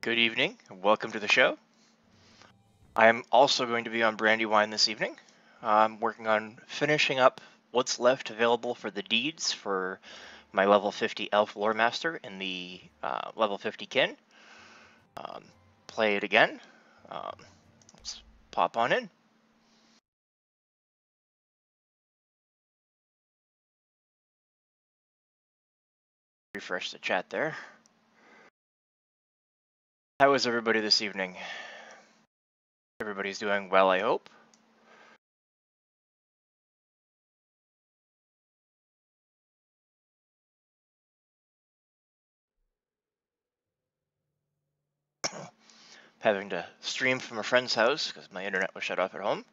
Good evening, and welcome to the show. I am also going to be on Brandywine this evening. I'm working on finishing up what's left available for the deeds for my level 50 Elf Lore Master in the level 50 kin. Play it again. Let's pop on in. Refresh the chat there. How is everybody this evening? Everybody's doing well, I hope. Having to stream from a friend's house because my internet was shut off at home.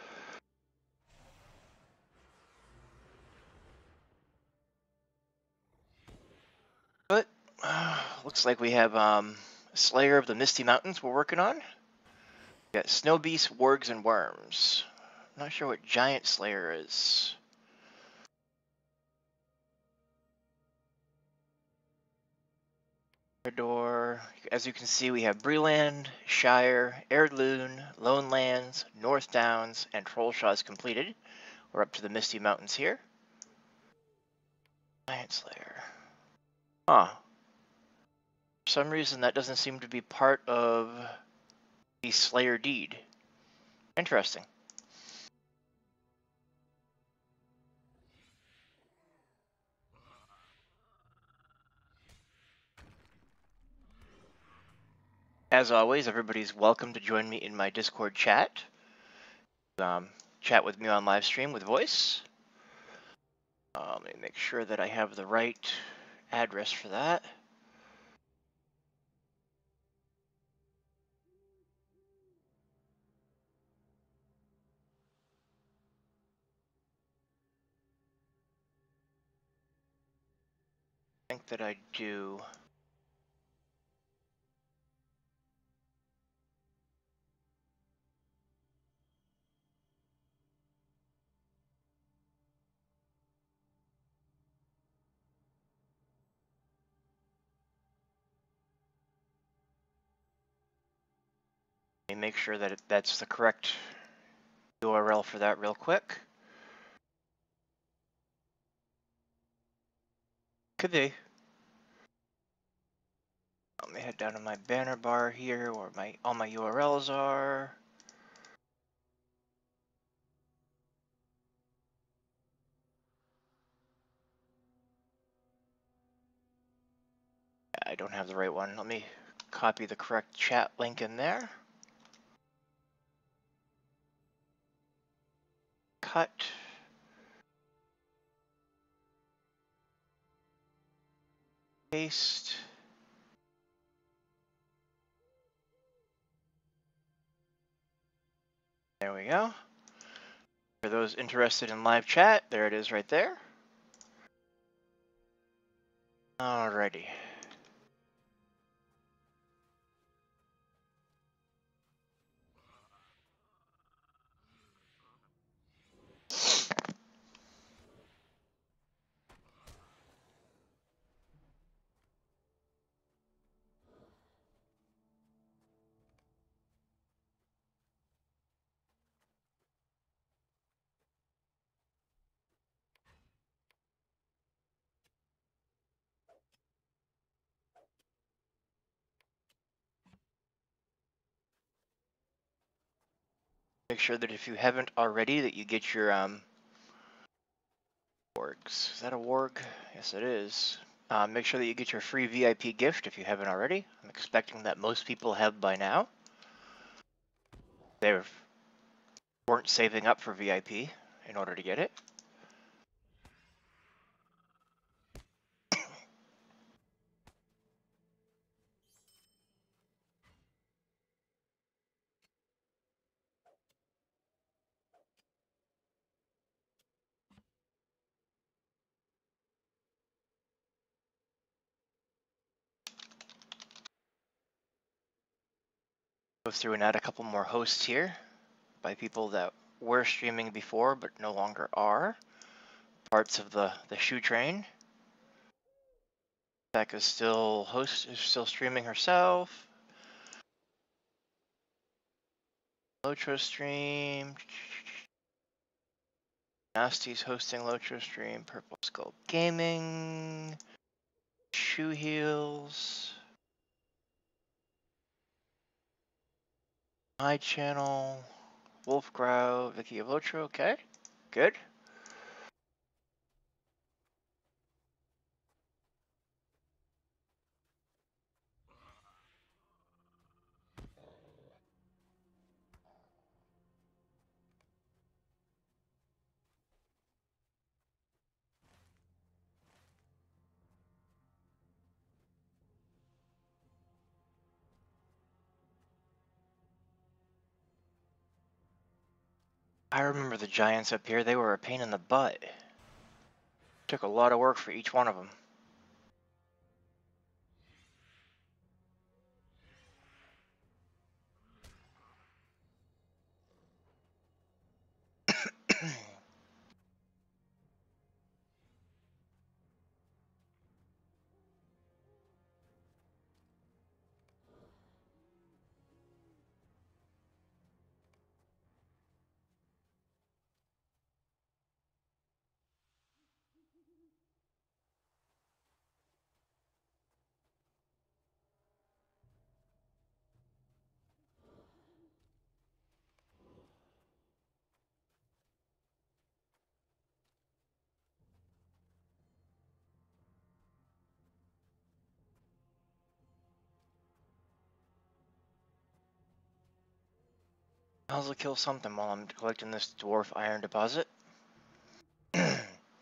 But looks like we have Slayer of the Misty Mountains we're working on. We got Snow Beasts, Wargs, and Worms. I'm not sure what Giant Slayer is. Door. As you can see, we have Breland, Shire, Erdloon, Lone Lands, North Downs, and Trollshaws completed. We're up to the Misty Mountains here. Giant Slayer. Huh. For some reason, that doesn't seem to be part of the Slayer deed. Interesting. As always, everybody's welcome to join me in my Discord chat. Chat with me on live stream with voice. Let me make sure that I have the right address for that. I think that I do. Let me make sure that that's the correct URL for that real quick. Could be. Let me head down to my banner bar here where all my URLs are. I don't have the right one. Let me copy the correct chat link in there. Cut. Paste. There we go. For those interested in live chat, there it is right there. Alrighty. Make sure that if you haven't already, that you get your wargs. Is that a warg? Yes, it is. Make sure that you get your free VIP gift if you haven't already. I'm expecting that most people have by now. They weren't saving up for VIP in order to get it. Go through and add a couple more hosts here by people that were streaming before but no longer are. Parts of the shoe train. Becca's still streaming herself. Lotro stream. Nasty's hosting Lotro stream. Purple Skull Gaming. Shoe Heels. My channel. Wolf Grow. Vicky of Lotro. Okay. Good. I remember the giants up here. They were a pain in the butt. Took a lot of work for each one of them. I'll also kill something while I'm collecting this dwarf iron deposit. I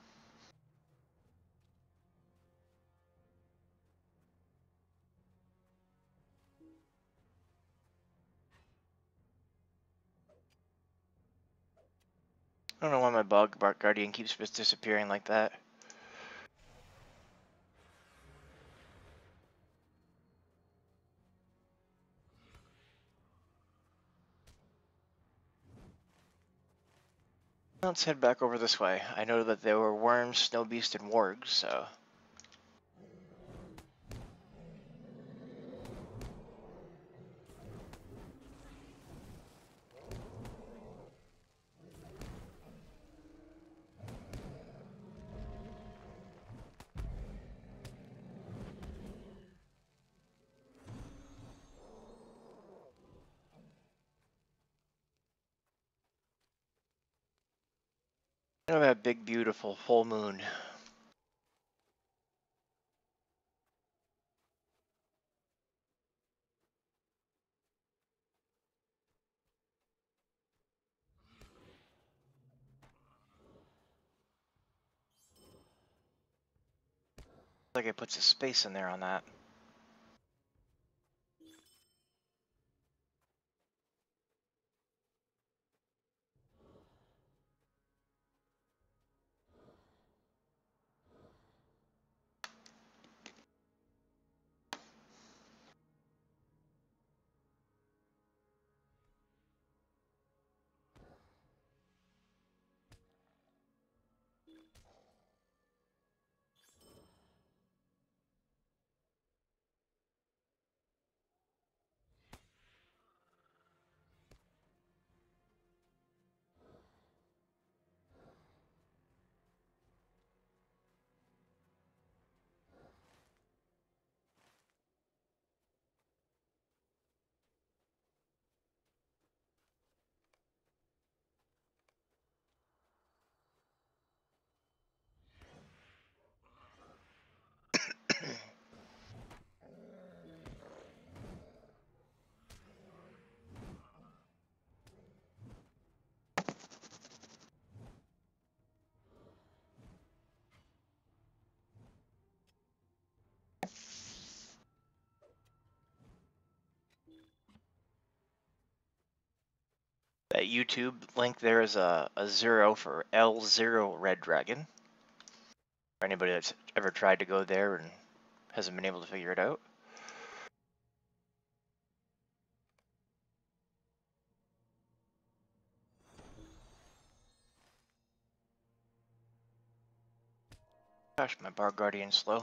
don't know why my bug guardian keeps disappearing like that. Let's head back over this way. I know that there were worms, snow beast, and wargs, so... Look at that big, beautiful full moon. Like it puts a space in there on that. That YouTube link there is a 0 for L0 Red Dragon. For anybody that's ever tried to go there and hasn't been able to figure it out. Gosh, my bar guardian's slow.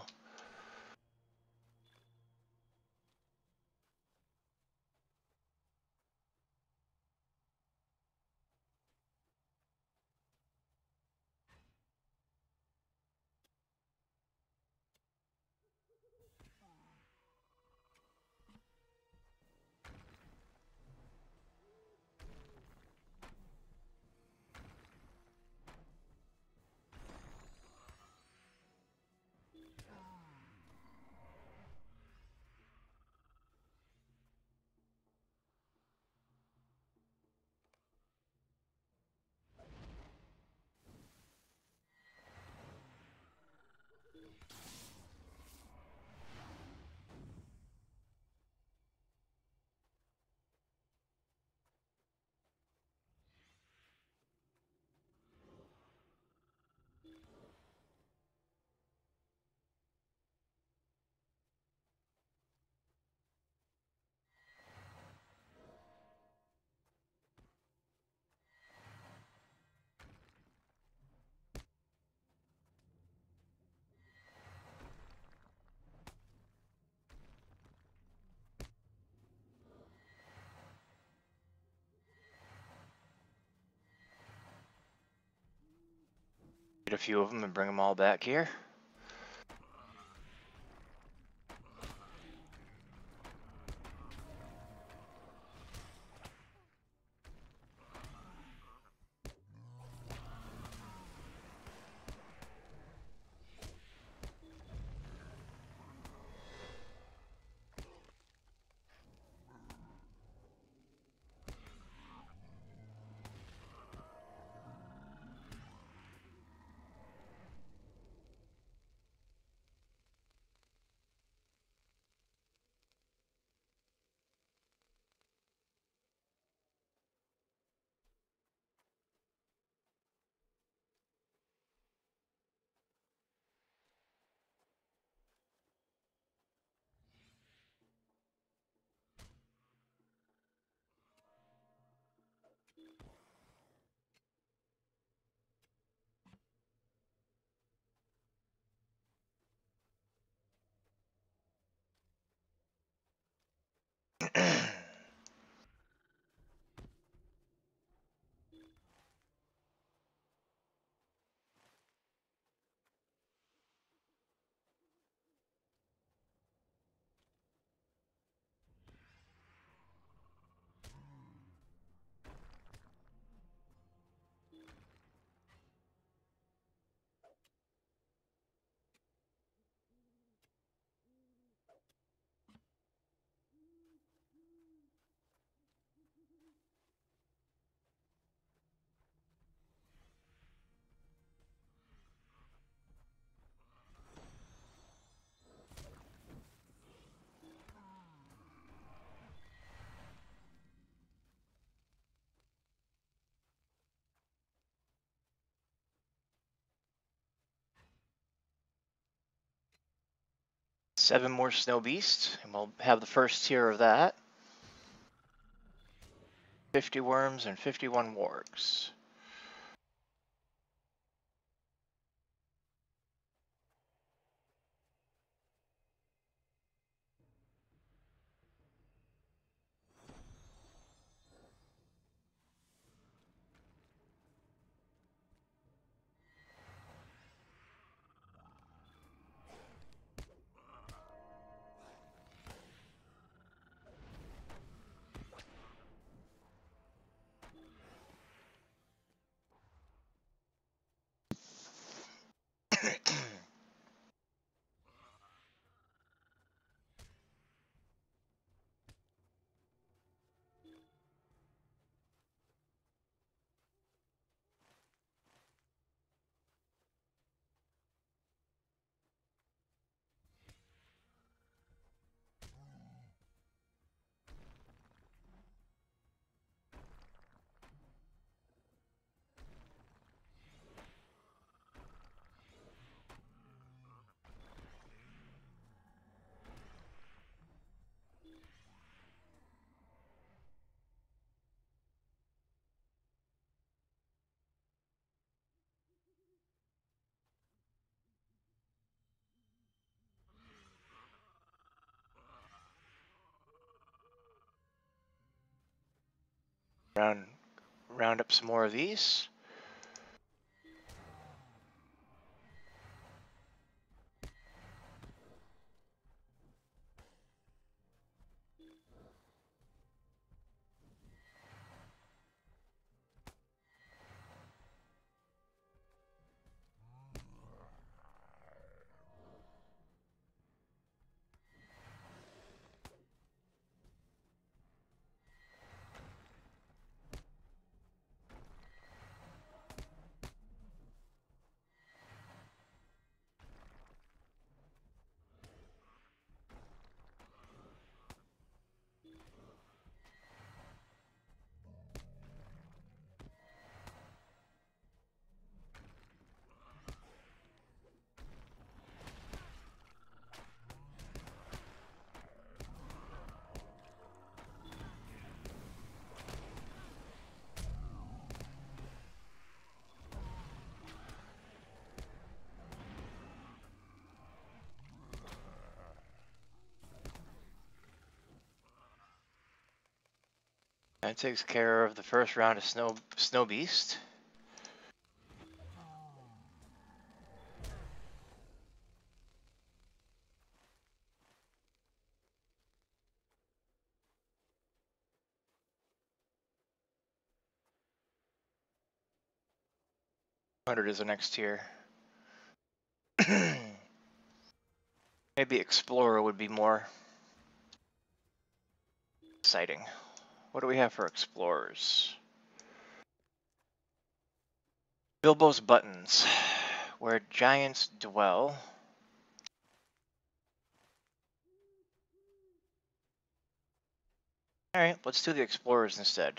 Get a few of them and bring them all back here. Seven more snow beasts, and we'll have the first tier of that. 50 worms and 51 wargs. Round up some more of these. That takes care of the first round of snow beast. 100 is the next tier. Maybe Explorer would be more exciting. What do we have for Explorers? Bilbo's Buttons, where giants dwell. Alright, let's do the Explorers instead.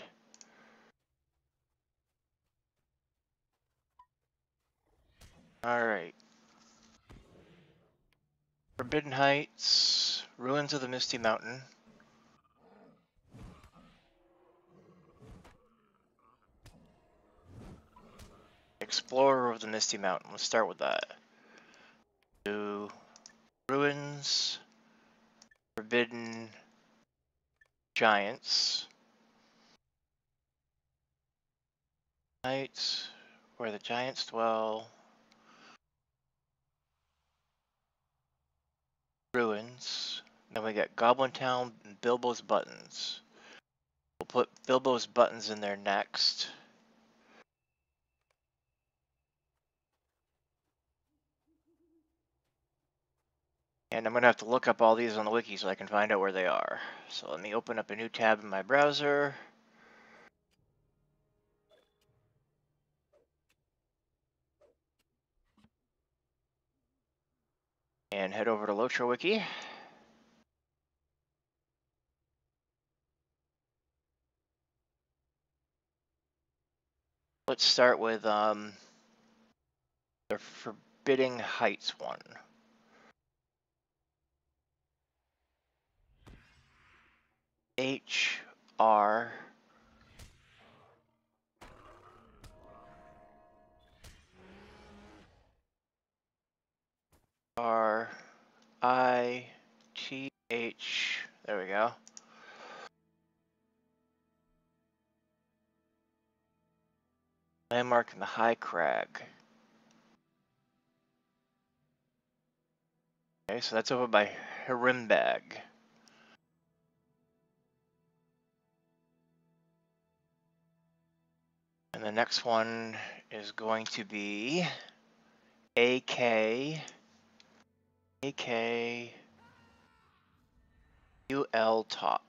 Alright. Forbidden Heights, Ruins of the Misty Mountain. Explorer of the Misty Mountain, let's start with that. Do Ruins, Forbidden Giants. Heights, where the giants dwell. Ruins. Then we got Goblin Town and Bilbo's Buttons. We'll put Bilbo's Buttons in there next. And I'm going to have to look up all these on the wiki so I can find out where they are. So let me open up a new tab in my browser. And head over to LotraWiki. Let's start with the Forbidden Heights one. HR RITH. There we go. Landmark in the High Crag. Okay, so that's over by Hrimbag. And the next one is going to be AK UL Tot.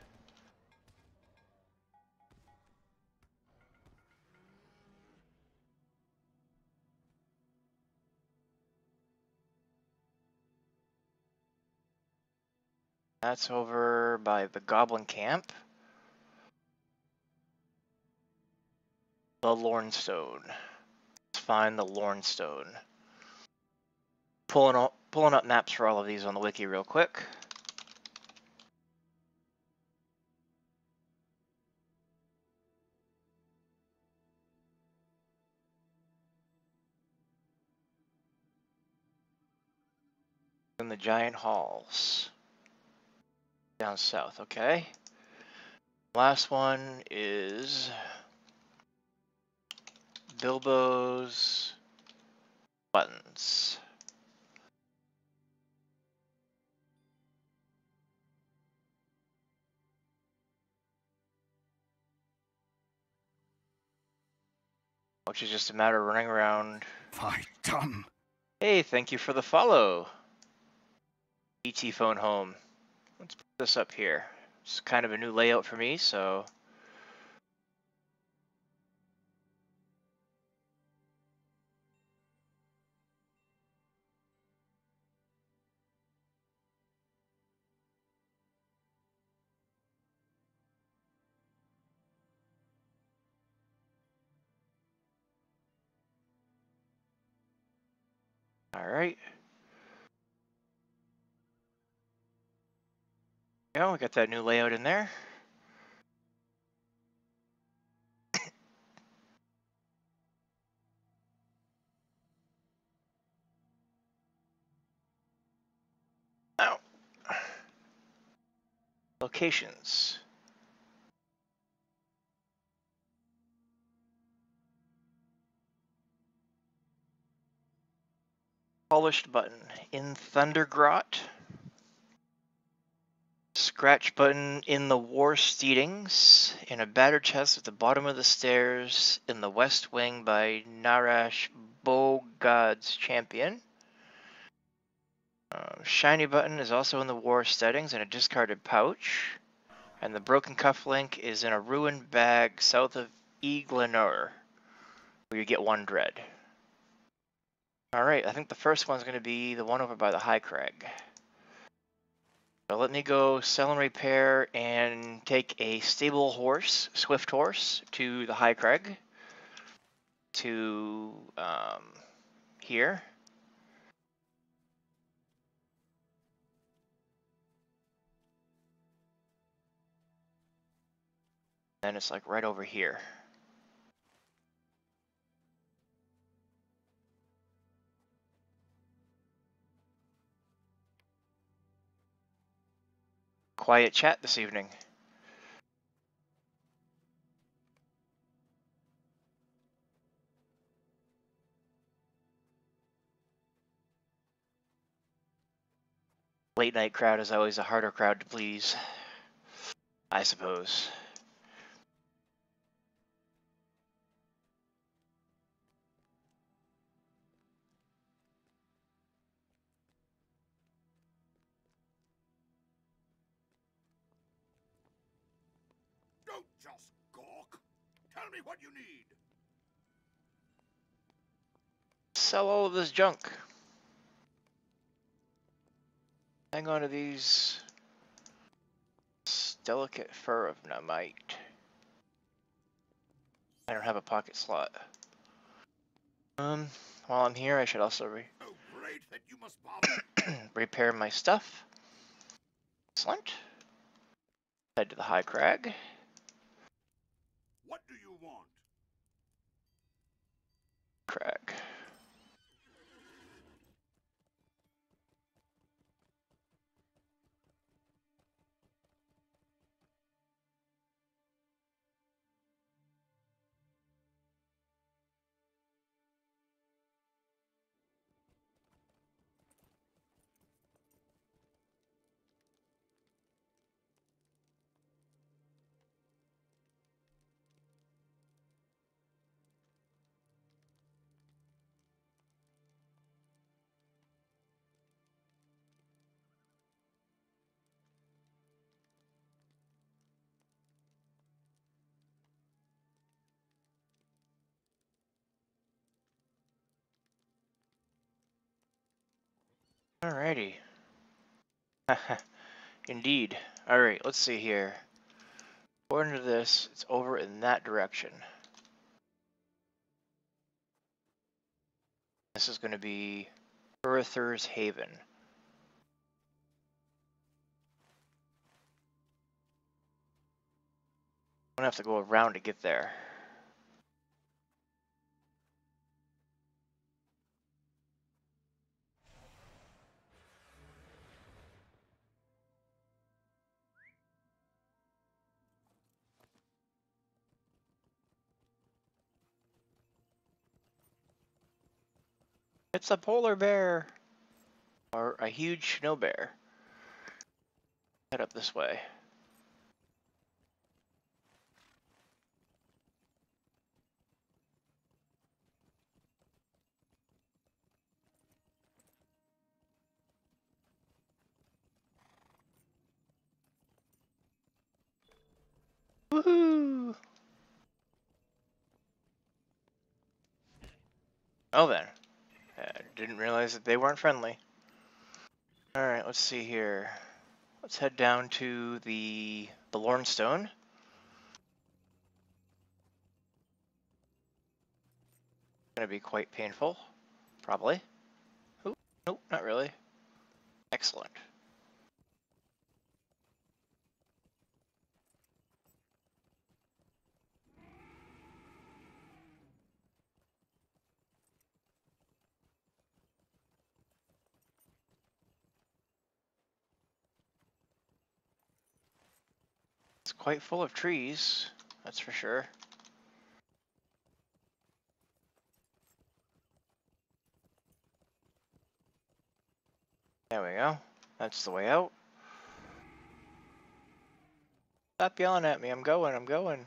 That's over by the Goblin Camp. The Lornstone. Let's find the Lornstone. Pulling up maps for all of these on the wiki real quick. In the Giant Halls. Down south, okay. Last one is Bilbo's Buttons. Which is just a matter of running around. Why, Tom. Hey, thank you for the follow. ET Phone Home. Let's put this up here. It's kind of a new layout for me, so. All right. Yeah, we got that new layout in there. Now, locations. Polished button in Thundergrot, scratch button in the War Steedings, in a battered chest at the bottom of the stairs in the West Wing by Narash Bogod's Champion. Shiny button is also in the War Steadings in a discarded pouch. And the broken cufflink is in a ruined bag south of Eglinur, where you get 1 dread. Alright, I think the first one's going to be the one over by the High Crag. So let me go sell and repair and take a stable horse, swift horse, to the High Crag. To here. And it's like right over here. Quiet chat this evening. Late night crowd is always a harder crowd to please, I suppose. Don't just gawk. Tell me what you need. Sell all of this junk. Hang on to these. Delicate fur of Namite. I don't have a pocket slot. While I'm here, I should also Oh, great that you must bother. repair my stuff. Excellent. Head to the High Crag. What do you want? Crag. Alrighty. Indeed. Alright, let's see here. According to this, it's over in that direction. This is going to be Urthur's Haven. I'm going to have to go around to get there. It's a polar bear! Or a huge snow bear. Head up this way. Woohoo! Oh then. Didn't realize that they weren't friendly. Alright, let's see here. Let's head down to the Lornstone. Gonna be quite painful. Probably. Oop, nope, not really. Excellent. It's quite full of trees, that's for sure. There we go. That's the way out. Stop yelling at me. I'm going. I'm going.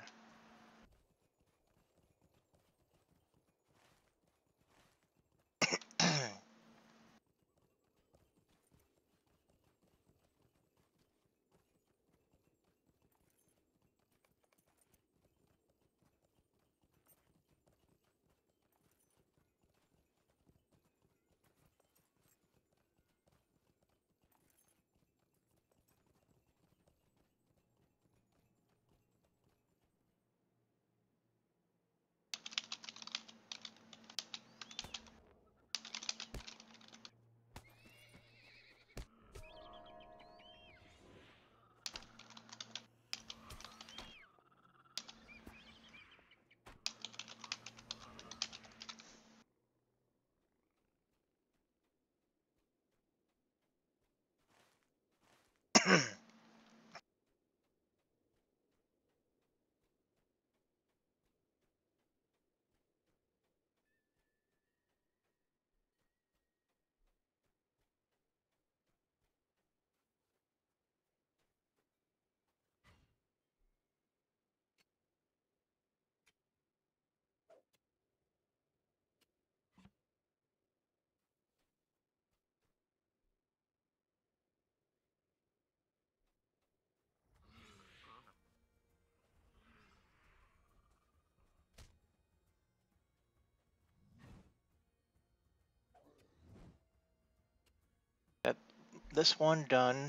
Got this one done.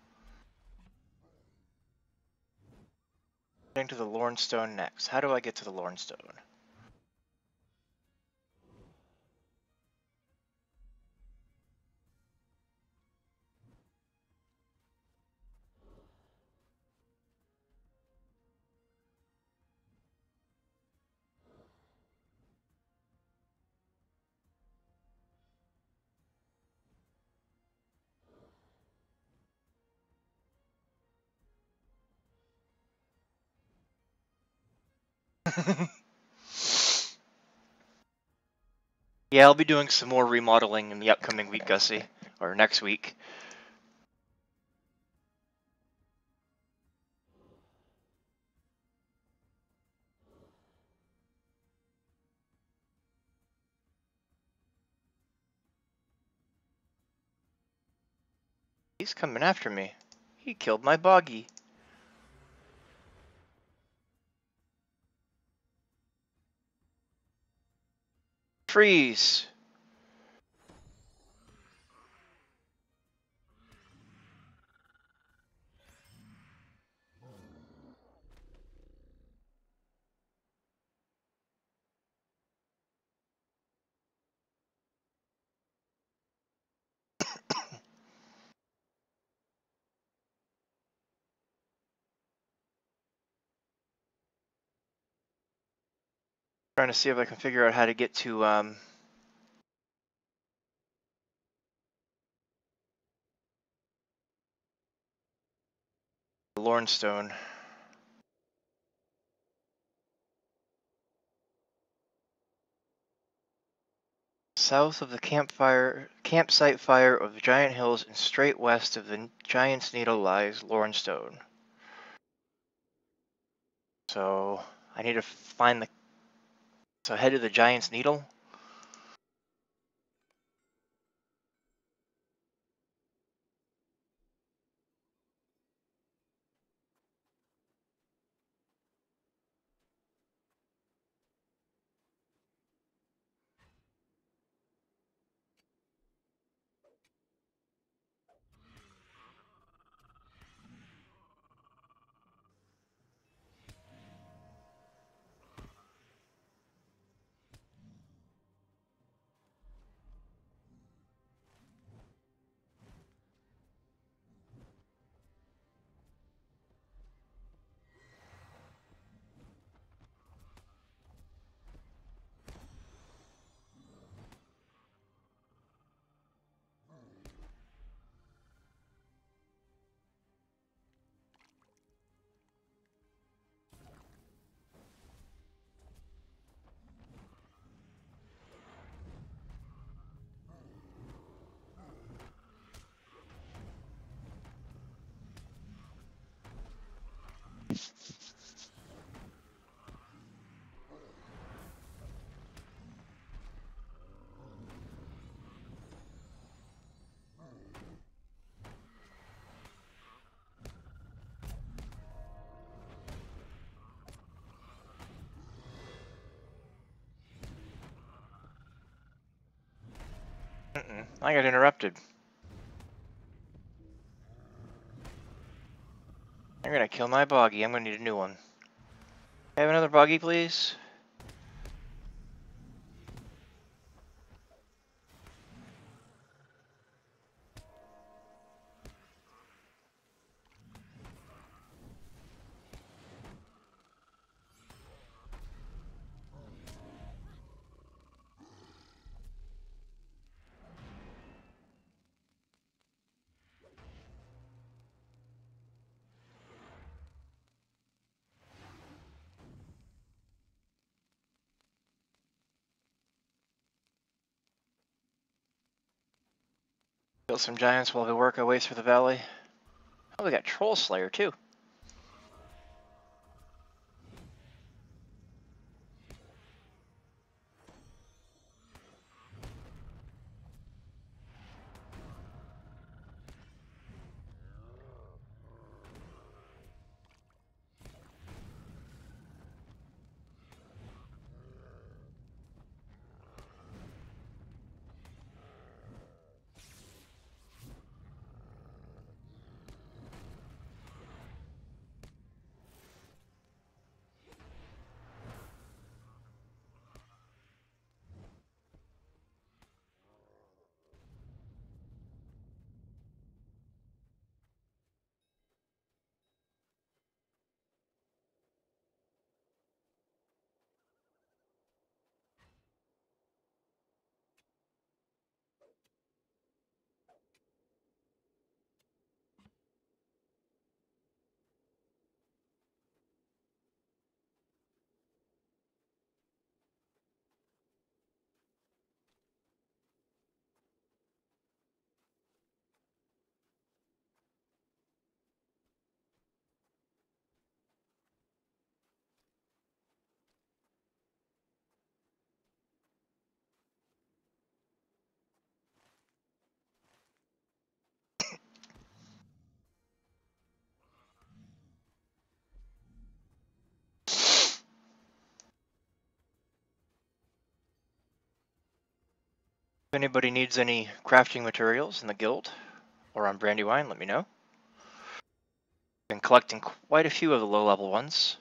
Getting to the Lornstone next. How do I get to the Lornstone? Yeah, I'll be doing some more remodeling in the upcoming week, Gussie. Or next week. He's coming after me. He killed my boggy. Freeze! Trying to see if I can figure out how to get to Lornstone. South of the campsite fire of the Giant Hills and straight west of the Giant's Needle lies Lornstone. So I need to find the. So head to the Giant's Needle. I got interrupted. I'm gonna kill my boggy. I'm gonna need a new one. Have another boggy, please? Kill some giants while we work our way through the valley. Oh, we got Troll Slayer too. If anybody needs any crafting materials in the guild or on Brandywine, let me know. Been collecting quite a few of the low-level ones.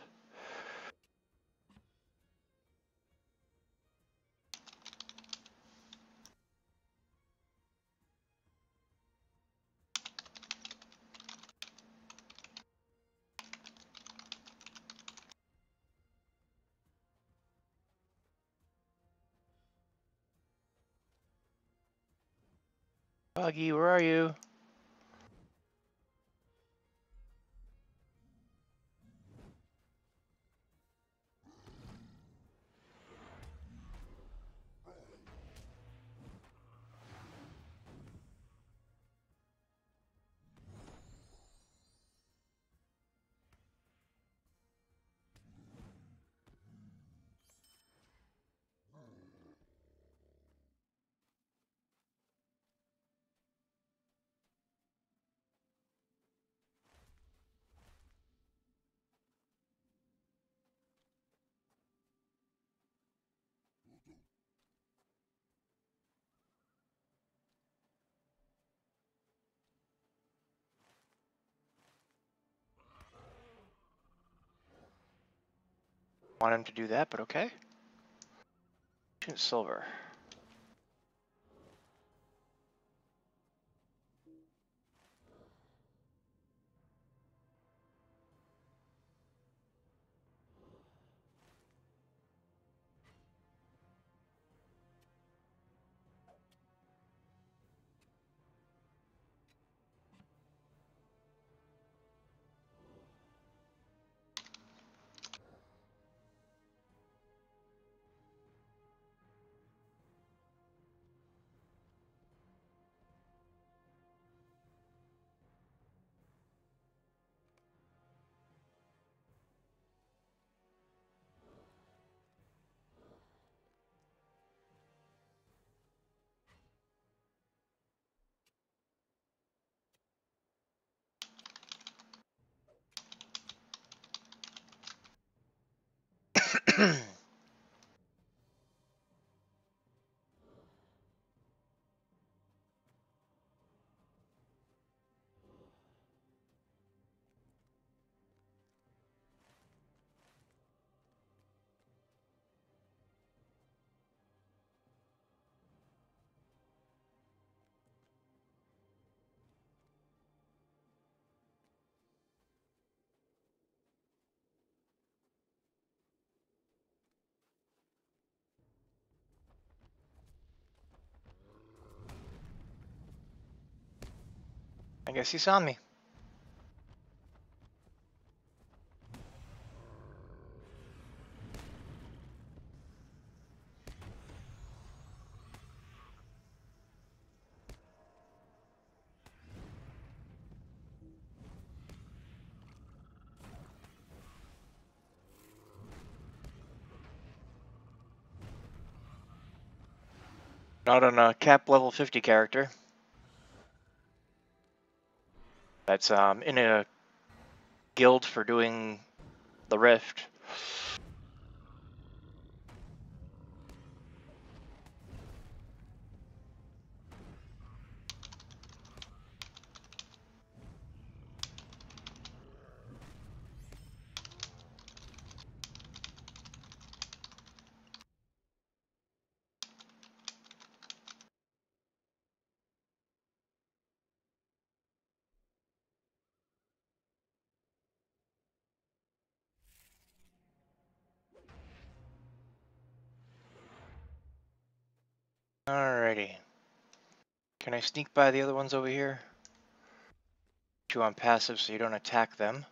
Boggy, where are you? Want him to do that, but okay. Silver. I guess he saw me. Not on a cap level 50 character. That's in a guild for doing the rift. Alrighty. Can I sneak by the other ones over here? Put you on passive so you don't attack them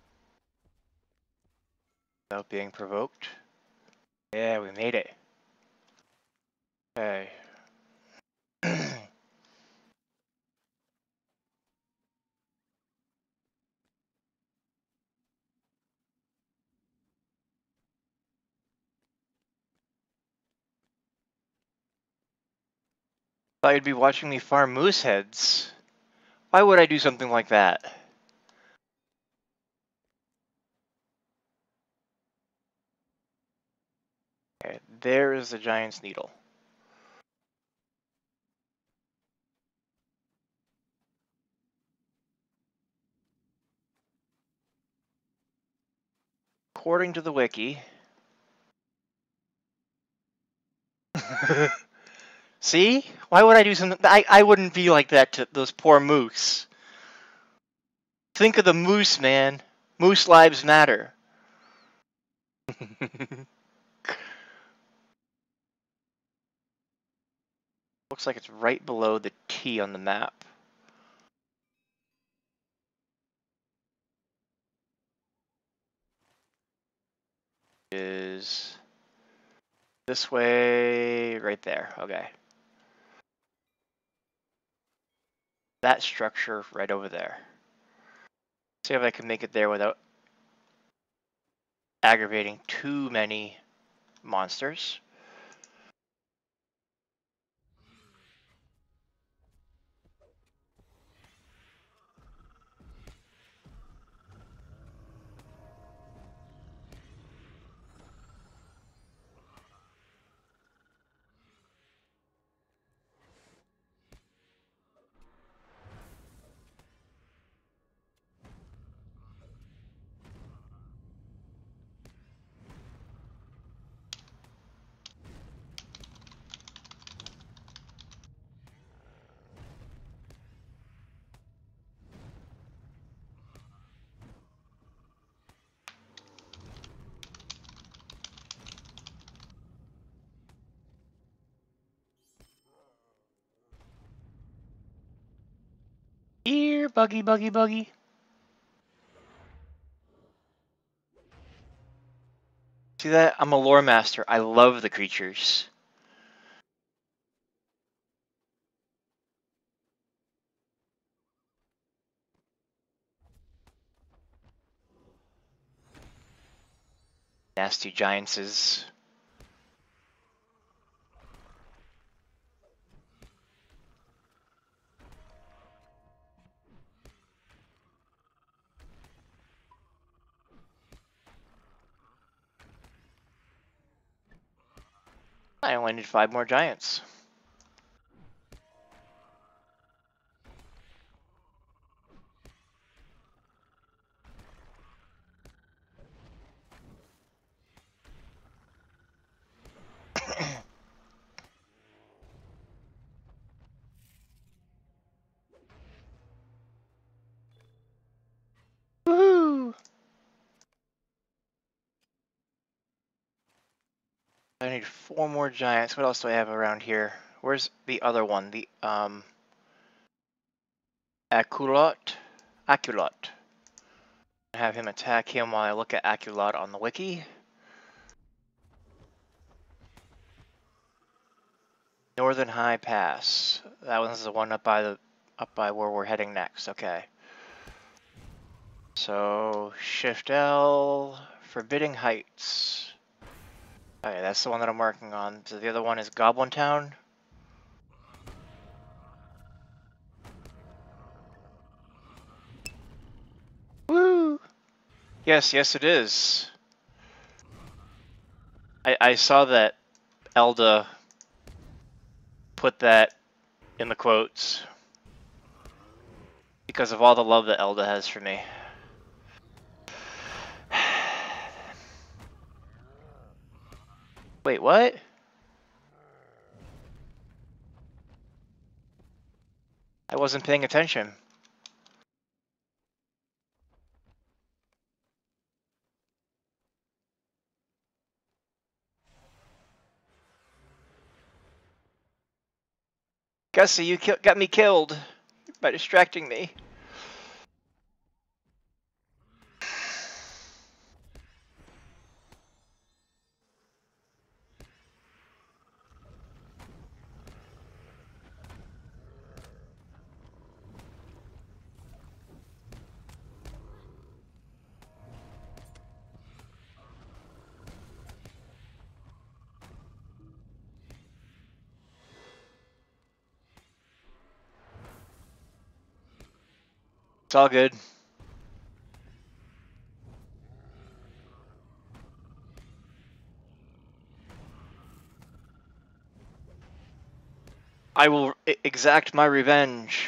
without being provoked. Yeah, we made it. Okay. Thought you'd be watching me farm moose heads. Why would I do something like that? Okay, there is the giant's needle. According to the wiki. See? Why would I do something? I wouldn't be like that to those poor moose. Think of the moose, man. Moose lives matter. Looks like it's right below the T on the map. Is this way, right there. Okay. That structure right over there. See if I can make it there without aggravating too many monsters. Here, buggy, buggy, buggy. See that? I'm a lore master. I love the creatures. Nasty giantses. I only need 5 more giants. Woohoo! I need 4 more giants. What else do I have around here? Where's the other one? The Aculot? Aculot. Have him attack him while I look at Aculot on the wiki. Northern High Pass. That one's the one up by where we're heading next. Okay. So Shift L, Forbidding Heights. Okay, that's the one that I'm working on. So the other one is Goblin Town. Woo! Yes, yes it is. I saw that Elda put that in the quotes because of all the love that Elda has for me. Wait, what? I wasn't paying attention. Gussie, you got me killed by distracting me. It's all good. I will exact my revenge.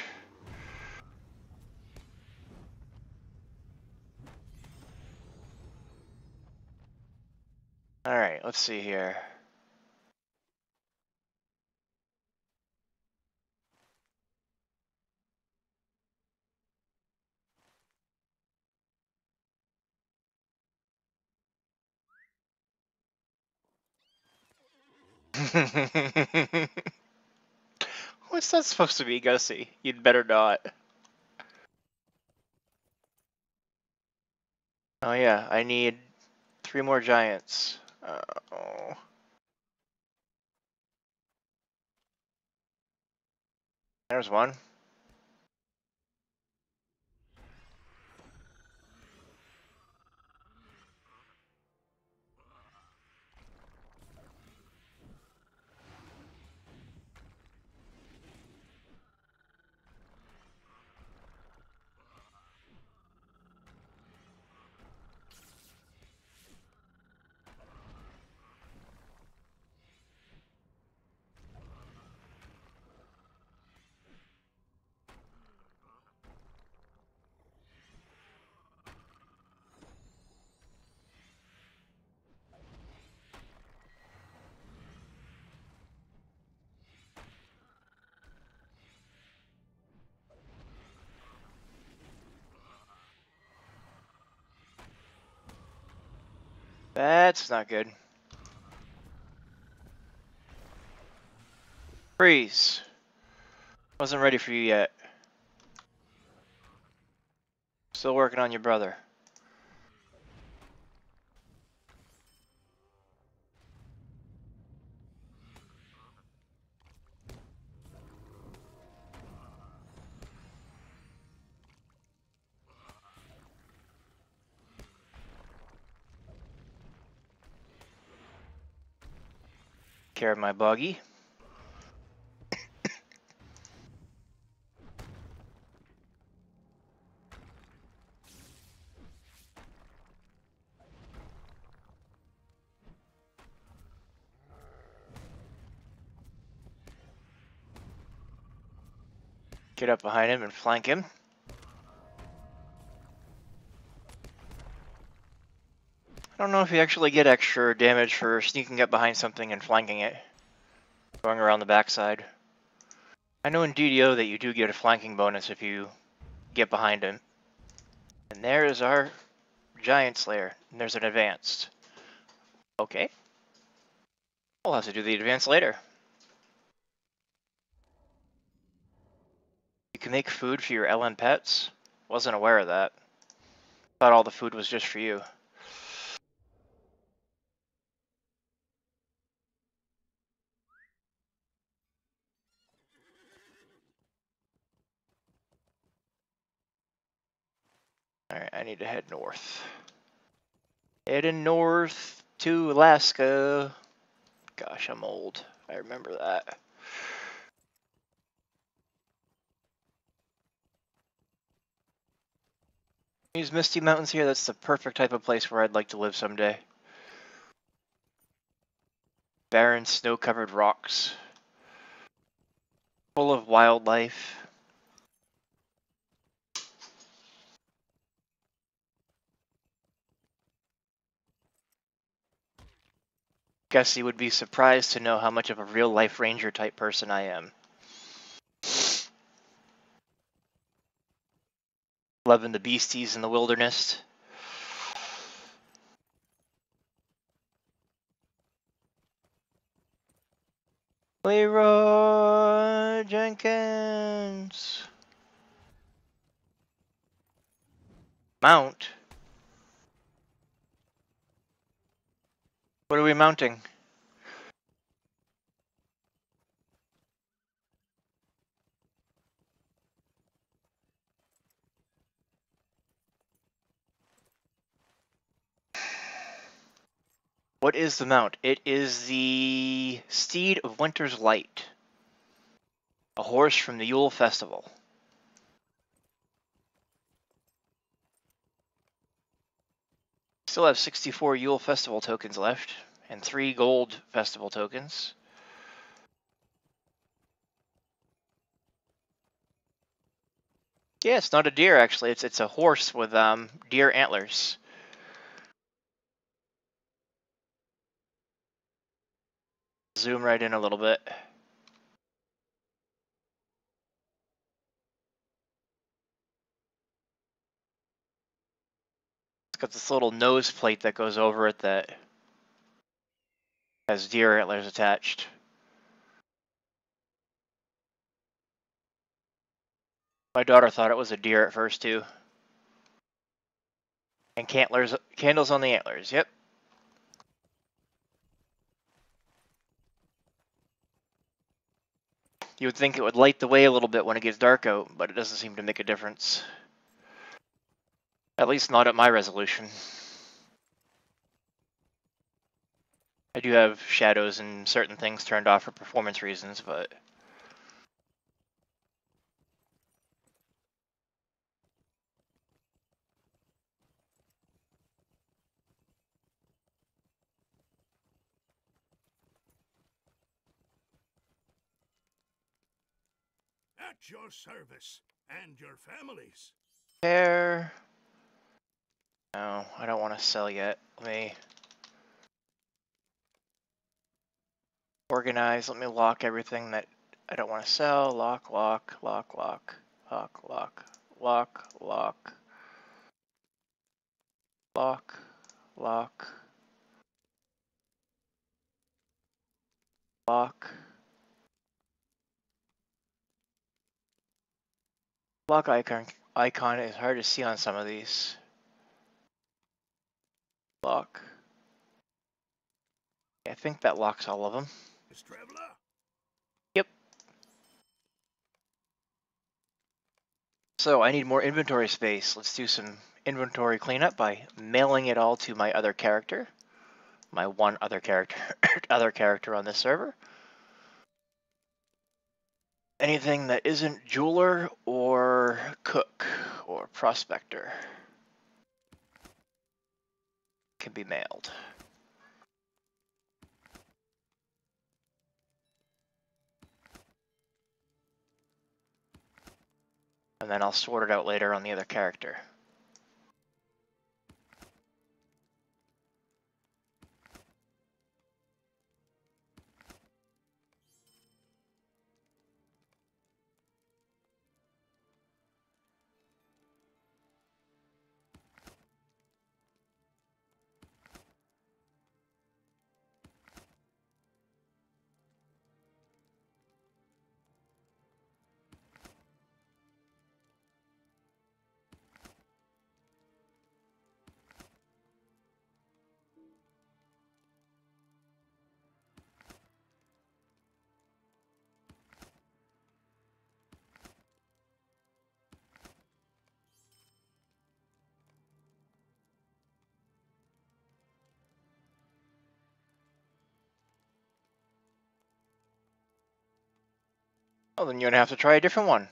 Alright, let's see here. What's that supposed to be, Gussie? You'd better not. Oh yeah, I need 3 more giants. Oh. There's one. That's not good. Freeze. Wasn't ready for you yet. Still working on your brother. Care of my buggy. Get up behind him and flank him. I don't know if you actually get extra damage for sneaking up behind something and flanking it. Going around the backside. I know in DDO that you do get a flanking bonus if you get behind him. And there is our Giant Slayer. And there's an advanced. Okay. We'll have to do the advanced later. You can make food for your LN pets? Wasn't aware of that. Thought all the food was just for you. Alright, I need to head north. Heading north to Alaska. Gosh, I'm old. I remember that. These misty mountains here, that's the perfect type of place where I'd like to live someday. Barren, snow-covered rocks. Full of wildlife. Guess you would be surprised to know how much of a real-life ranger type person I am. Loving the beasties in the wilderness. Leroy Jenkins. Mount? What are we mounting? What is the mount? It is the Steed of Winter's Light. A horse from the Yule Festival. Still have 64 Yule Festival tokens left, and 3 gold festival tokens. Yeah, it's not a deer actually. It's a horse with deer antlers. Zoom right in a little bit. It's got this little nose plate that goes over it that has deer antlers attached. My daughter thought it was a deer at first too. And candles on the antlers, yep. You would think it would light the way a little bit when it gets dark out, but it doesn't seem to make a difference. At least not at my resolution. I do have shadows and certain things turned off for performance reasons, but... At your service, and your families. Hair... No, I don't want to sell yet. Let me... organize, let me lock everything that I don't want to sell. Lock, lock, lock, lock, lock, lock, lock, lock, lock, lock, lock. Lock icon is hard to see on some of these. Lock. I think that locks all of them. Miss Traveler? Yep. So I need more inventory space. Let's do some inventory cleanup by mailing it all to my other character. My one other character, other character on this server. Anything that isn't jeweler or cook or prospector can be mailed. and then I'll sort it out later on the other character. Well, then you're gonna have to try a different one.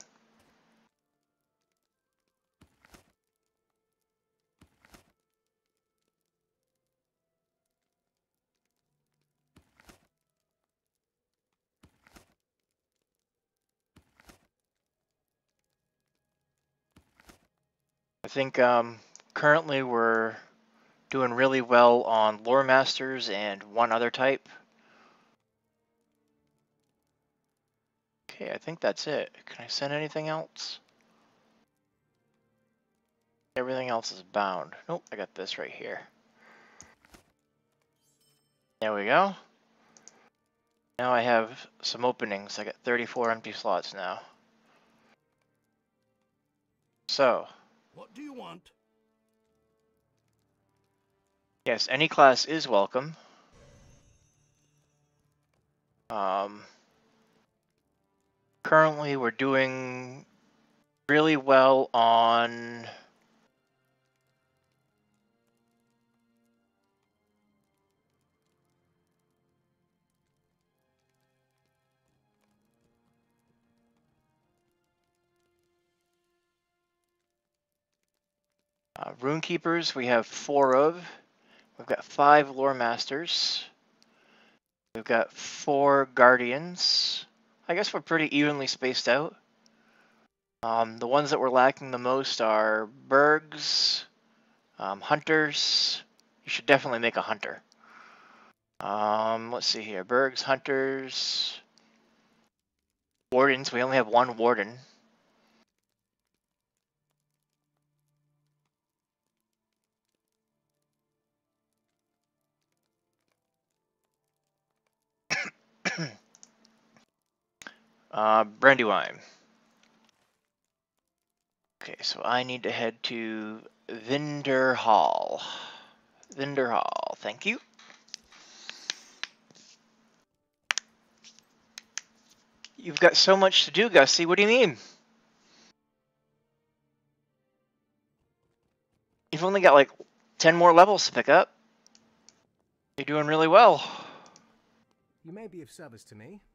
I think currently we're doing really well on Lore Masters and one other type. Okay, I think that's it. Can I send anything else? Everything else is bound. Nope, I got this right here. There we go. Now I have some openings. I got 34 empty slots now. So, What do you want? yes, any class is welcome. Currently, we're doing really well on Runekeepers. We have 4 of. We've got 5 Lore Masters. We've got 4 Guardians. I guess we're pretty evenly spaced out. The ones that we're lacking the most are Bergs, Hunters. You should definitely make a Hunter. Let's see here. Bergs, Hunters, Wardens. We only have 1 Warden. Brandywine. Okay, so I need to head to Vinder Hall. Vinder Hall, thank you. You've got so much to do, Gussie. What do you mean? You've only got like 10 more levels to pick up. You're doing really well. You may be of service to me.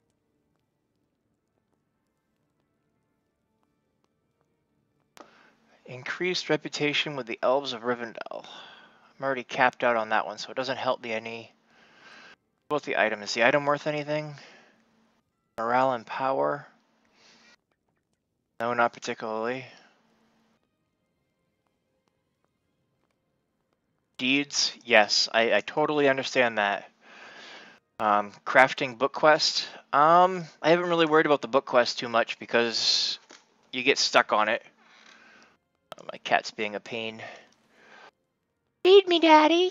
Increased reputation with the Elves of Rivendell. I'm already capped out on that one, so it doesn't help me any. What's the item? Is the item worth anything? Morale and power? No, not particularly. Deeds? Yes, I totally understand that. Crafting book quest? I haven't really worried about the book quest too much because you get stuck on it. Oh, my cat's being a pain. Feed me, Daddy.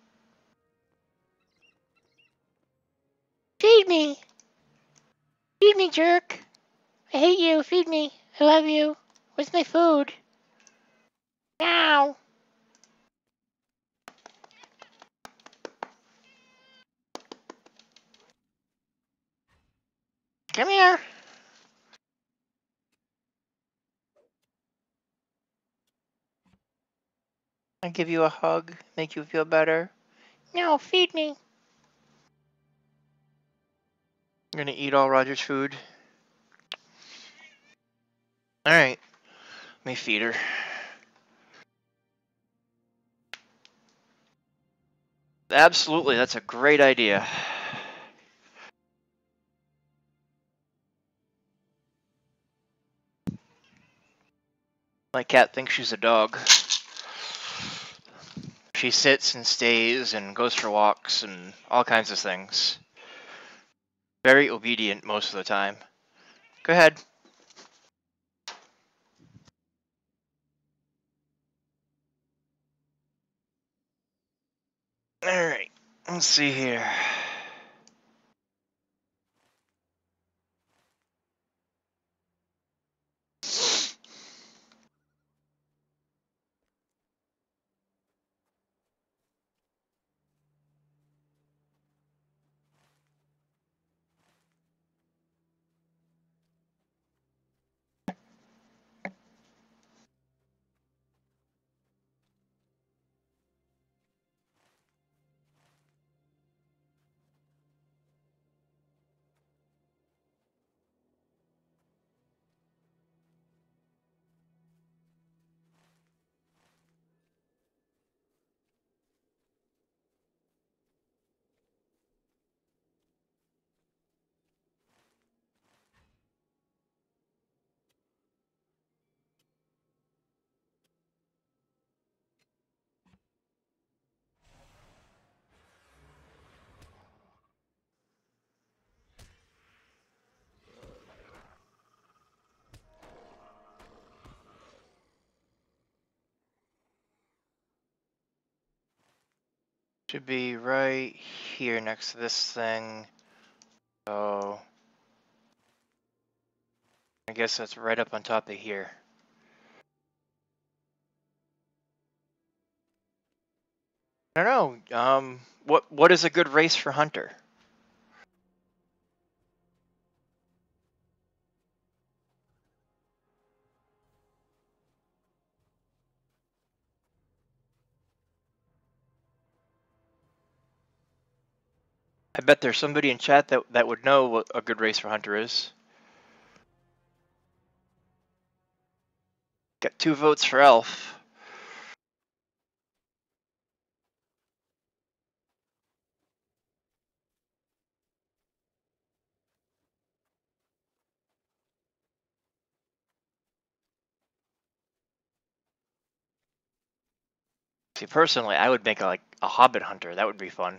Feed me. Feed me, jerk. I hate you. Feed me. I love you. Where's my food? Meow. Come here. I give you a hug, make you feel better. No, feed me. You're gonna eat all Roger's food. Alright. Let me feed her. Absolutely, that's a great idea. My cat thinks she's a dog. She sits and stays and goes for walks and all kinds of things. Very obedient most of the time. Go ahead. Alright, let's see here. Should be right here next to this thing. So I guess that's right up on top of here. I don't know. What is a good race for Hunter? I bet there's somebody in chat that would know what a good race for Hunter is. Got 2 votes for Elf. See, personally, I would make like a Hobbit Hunter. That would be fun.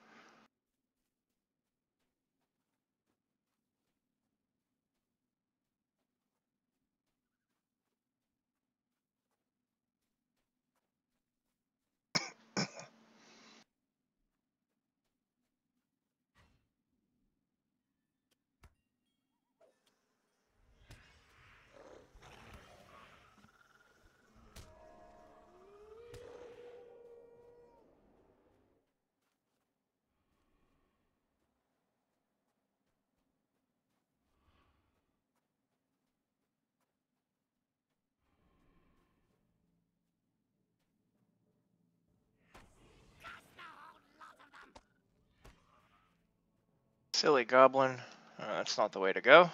Silly goblin. That's not the way to go.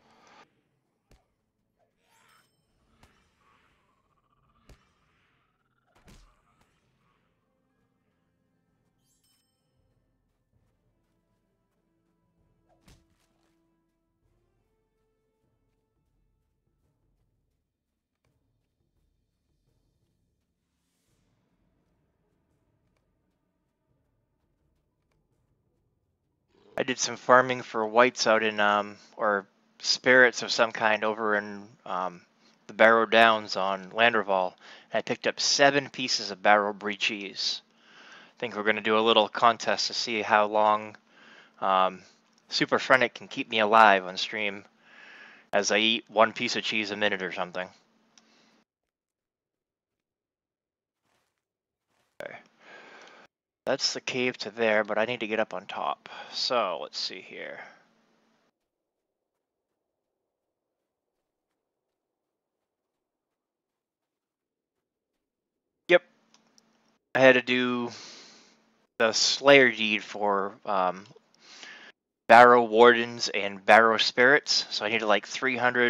I did some farming for whites out in or spirits of some kind over in the Barrow Downs on Landerval. I picked up 7 pieces of Barrow Brie cheese. I think we're going to do a little contest to see how long Super Frenic can keep me alive on stream as I eat 1 piece of cheese a minute or something. Okay. That's the cave to there, but I need to get up on top. So let's see here. Yep. I had to do the Slayer deed for Barrow Wardens and Barrow Spirits. So I needed like 300.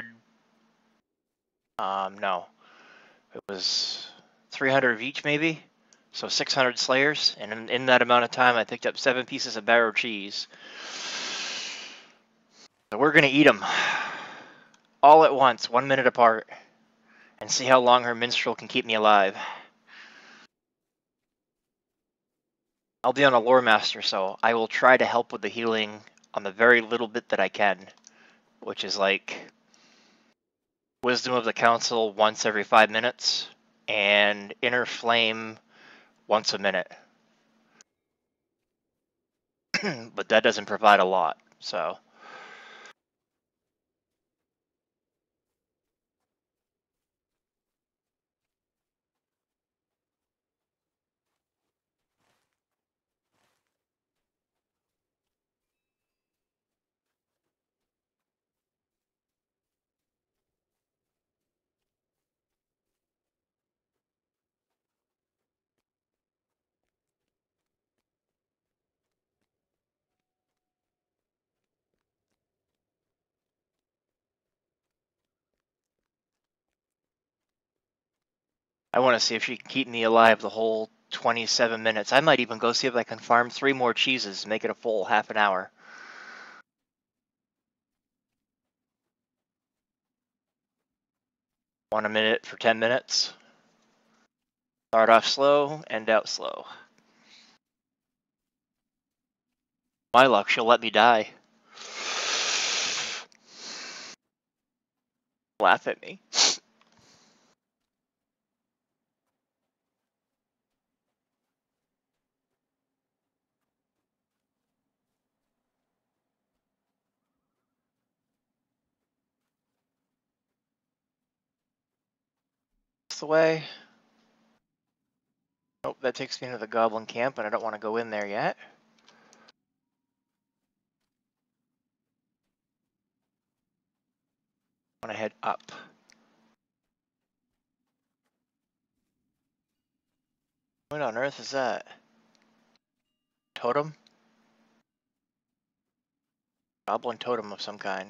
No. It was 300 of each maybe. So 600 Slayers. And in that amount of time, I picked up 7 pieces of Barrow cheese. So we're going to eat them all at once, 1 minute apart. and see how long her minstrel can keep me alive. I'll be on a lore master, so I will try to help with the healing on the very little bit that I can, which is like Wisdom of the Council once every 5 minutes, and Inner Flame once a minute. But that doesn't provide a lot, so. I want to see if she can keep me alive the whole 27 minutes. I might even go see if I can farm 3 more cheeses, make it a full half an hour. 1 a minute for 10 minutes. Start off slow, end out slow. My luck, she'll let me die. Laugh at me. That's the way. Oh, that takes me into the goblin camp, and I don't want to go in there yet. I want to head up. What on earth is that? Totem? Goblin totem of some kind.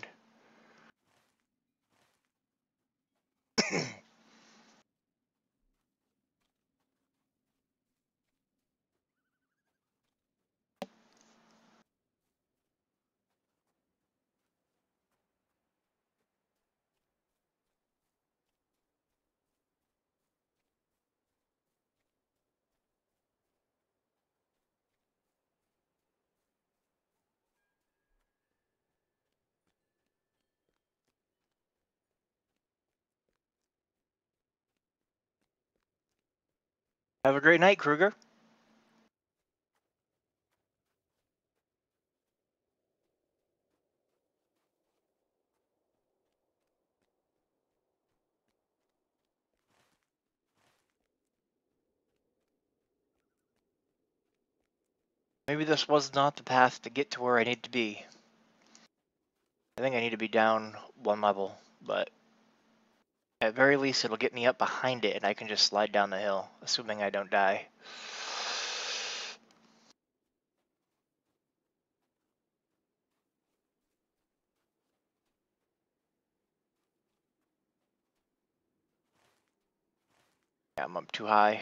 Have a great night, Kruger. Maybe this was not the path to get to where I need to be. I think I need to be down 1 level, but at very least it'll get me up behind it and I can just slide down the hill, assuming I don't die. Yeah, I'm up too high.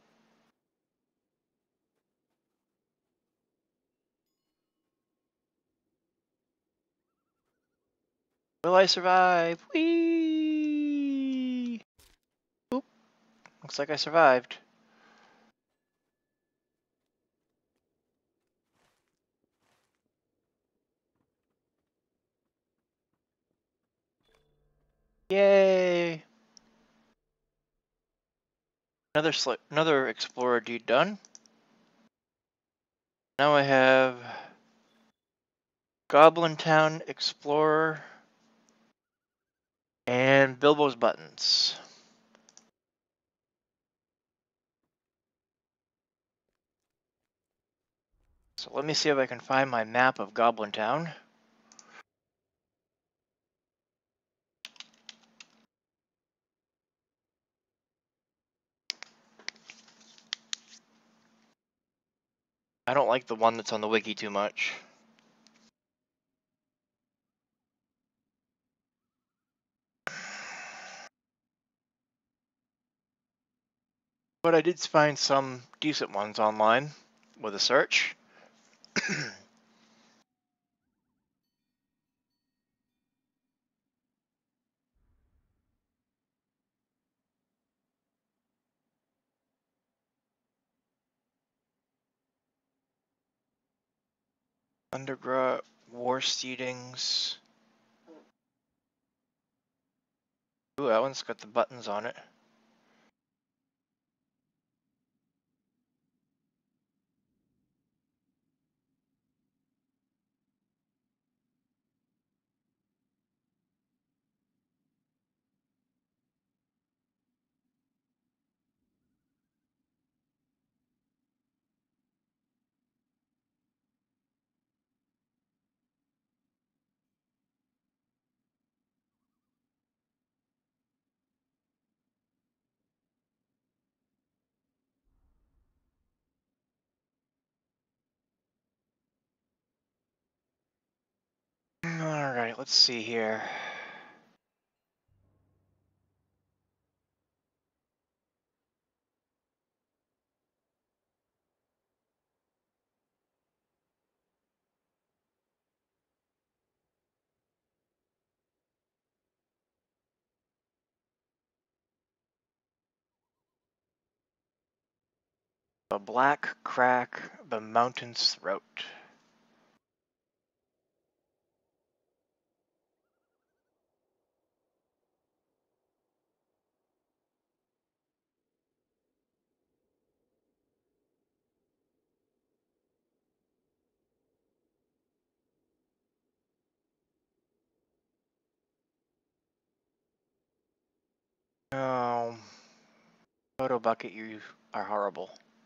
Will I survive? Whee! Oop. Looks like I survived. Yay! Another explorer dude done. Now I have Goblin Town Explorer and Bilbo's buttons. So let me see if I can find my map of Goblin Town. I don't like the one that's on the wiki too much. But I did find some decent ones online with a search. Underground War Steedings. Ooh, that one's got the buttons on it. Alright, let's see here. The Black Crack, the Mountain's Throat. Oh, Photo Bucket, you are horrible.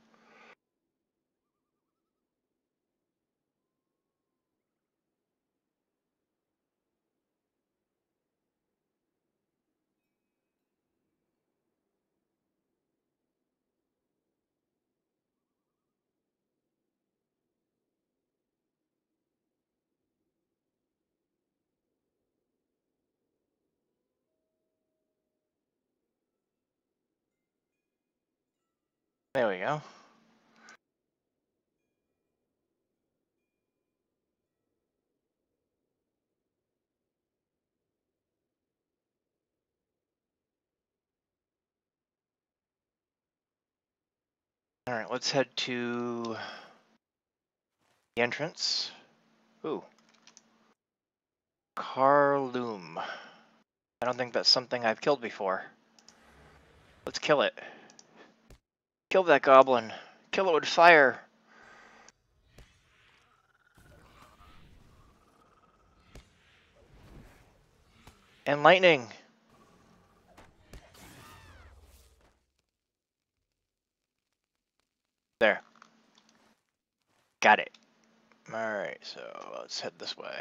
There we go. Alright, let's head to the entrance. Ooh. Carloom. I don't think that's something I've killed before. Let's kill it. Kill that goblin. Kill it with fire. And lightning. There. Got it. Alright, so let's head this way.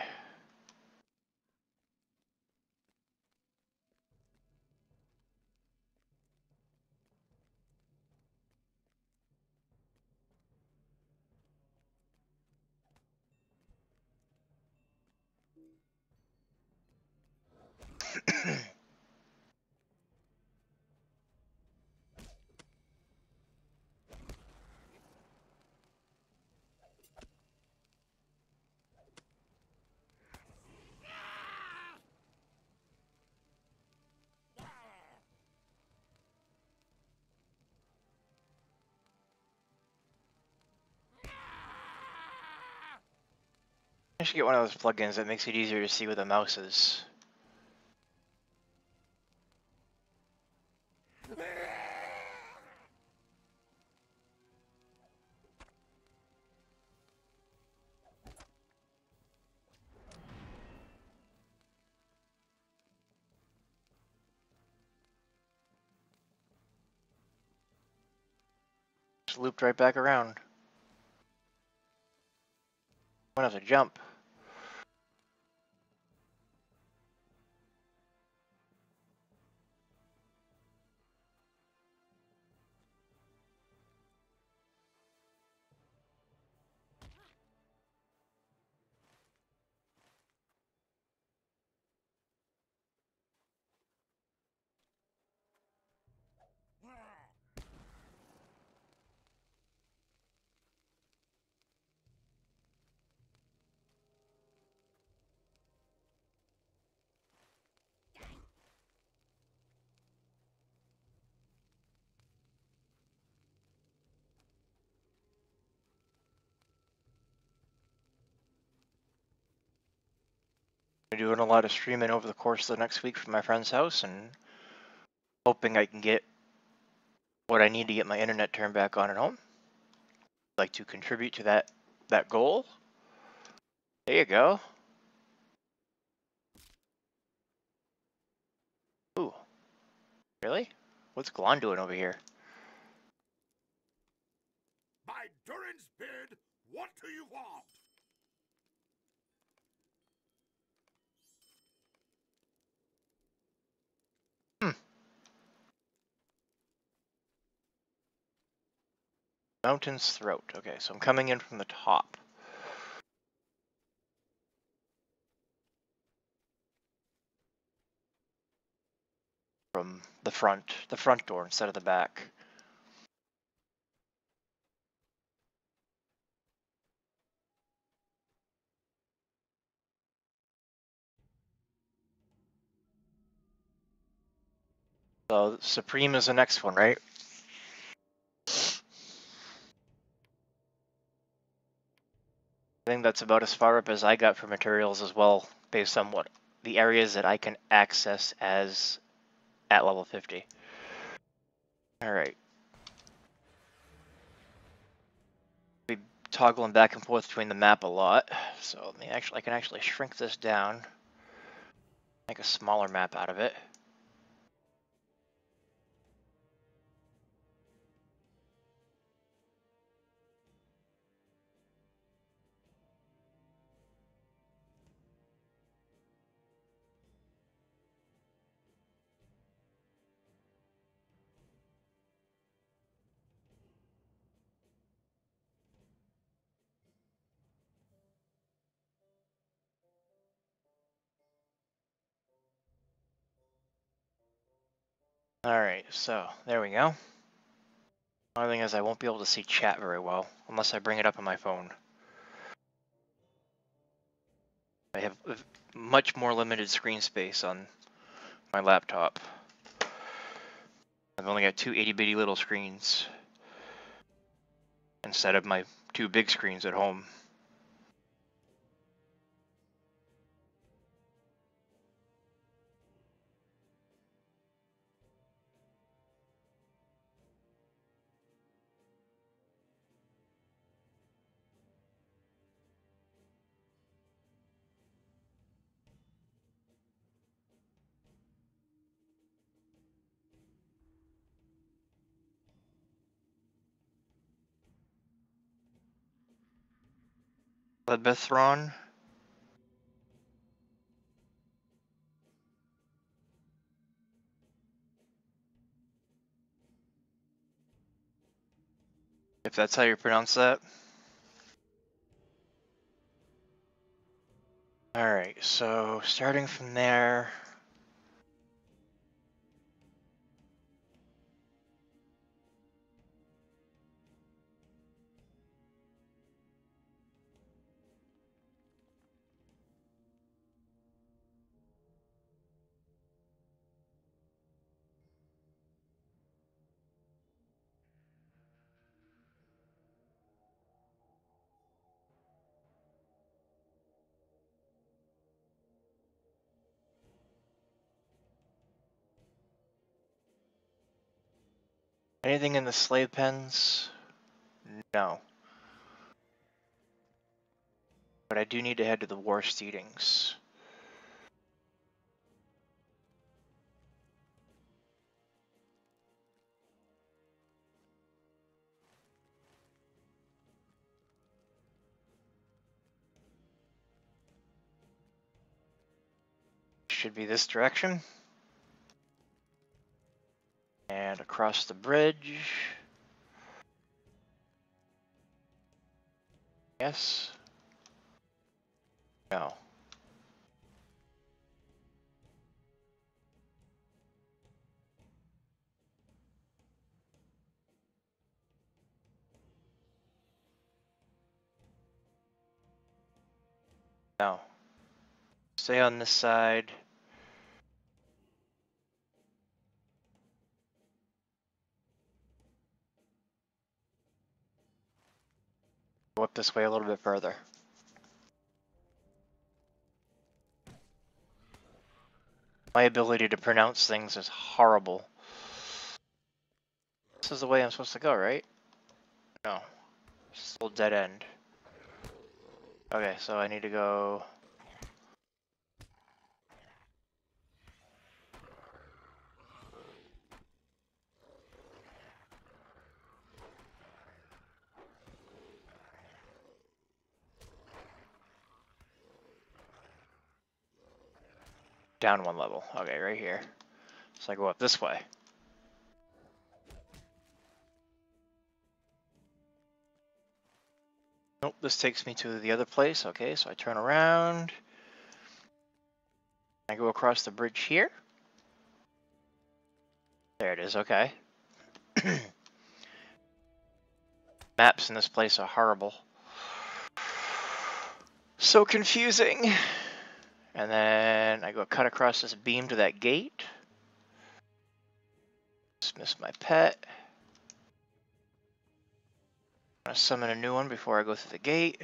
I should get one of those plugins that makes it easier to see where the mouse is. Just looped right back around. One has a jump. I'm doing a lot of streaming over the course of the next week from my friend's house and hoping I can get what I need to get my internet turned back on at home. I'd like to contribute to that goal. There you go. Ooh. Really? What's Glon doing over here? By Durin's bid, what do you want? Mountain's Throat. Okay, so I'm coming in from the top. From the front door instead of the back. So Supreme is the next one, right? I think that's about as far up as I got for materials as well, based on what the areas that I can access as at level 50. Alright. Be toggling back and forth between the map a lot, so I can actually shrink this down, make a smaller map out of it. Alright, so there we go. Only thing is I won't be able to see chat very well unless I bring it up on my phone. I have much more limited screen space on my laptop. I've only got two itty-bitty little screens instead of my two big screens at home. Lebethron. If that's how you pronounce that. Alright, so starting from there. Anything in the slave pens? No. But I do need to head to the war steedings. Should be this direction. And across the bridge. Yes. No. No. Stay on this side. Go up this way a little bit further. My ability to pronounce things is horrible. This is the way I'm supposed to go, right? No. Still dead end. Okay, so I need to go... down one level. Okay, right here. So I go up this way. Nope, this takes me to the other place. Okay, so I turn around. I go across the bridge here. There it is, okay. Maps in this place are horrible. So confusing. And then I go cut across this beam to that gate. Dismiss my pet. I'm gonna summon a new one before I go through the gate.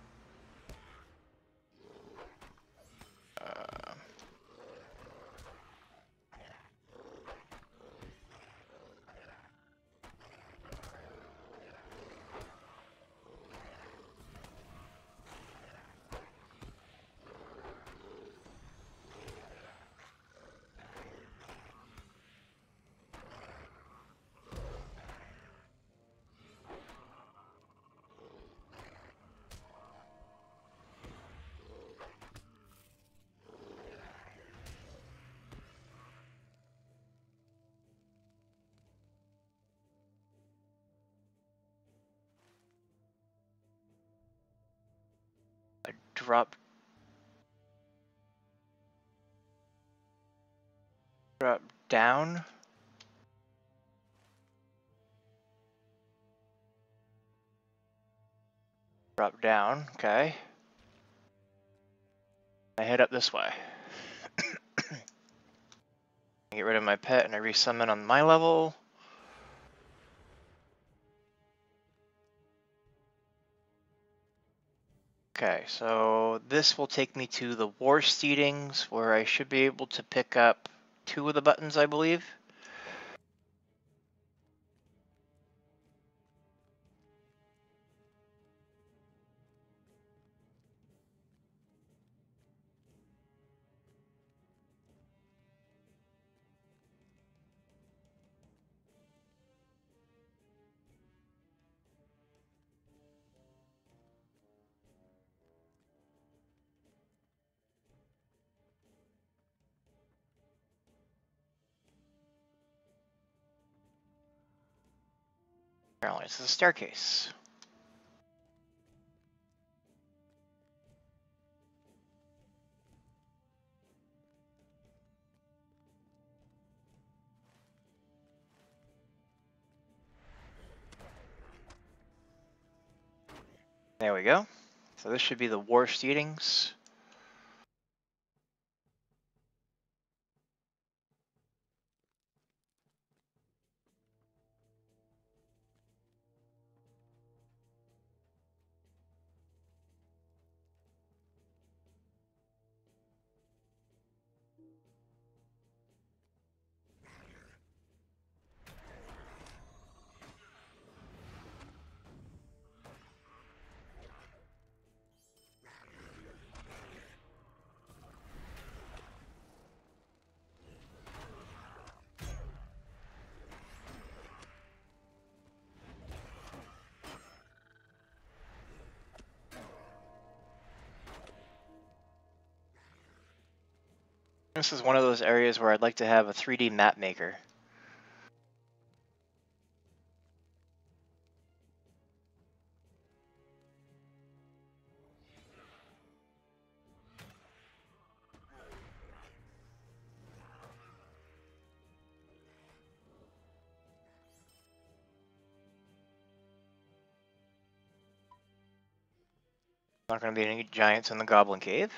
I drop down. Drop down, okay. I head up this way. I get rid of my pet and I resummon on my level. Okay, so this will take me to the War Steedings, where I should be able to pick up 2 of the buttons, I believe. Apparently it's the staircase. There we go. So this should be the War Steedings. This is one of those areas where I'd like to have a 3D map maker. Not going to be any giants in the Goblin Cave.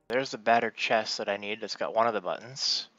There's the battered chest that I need. That's got one of the buttons.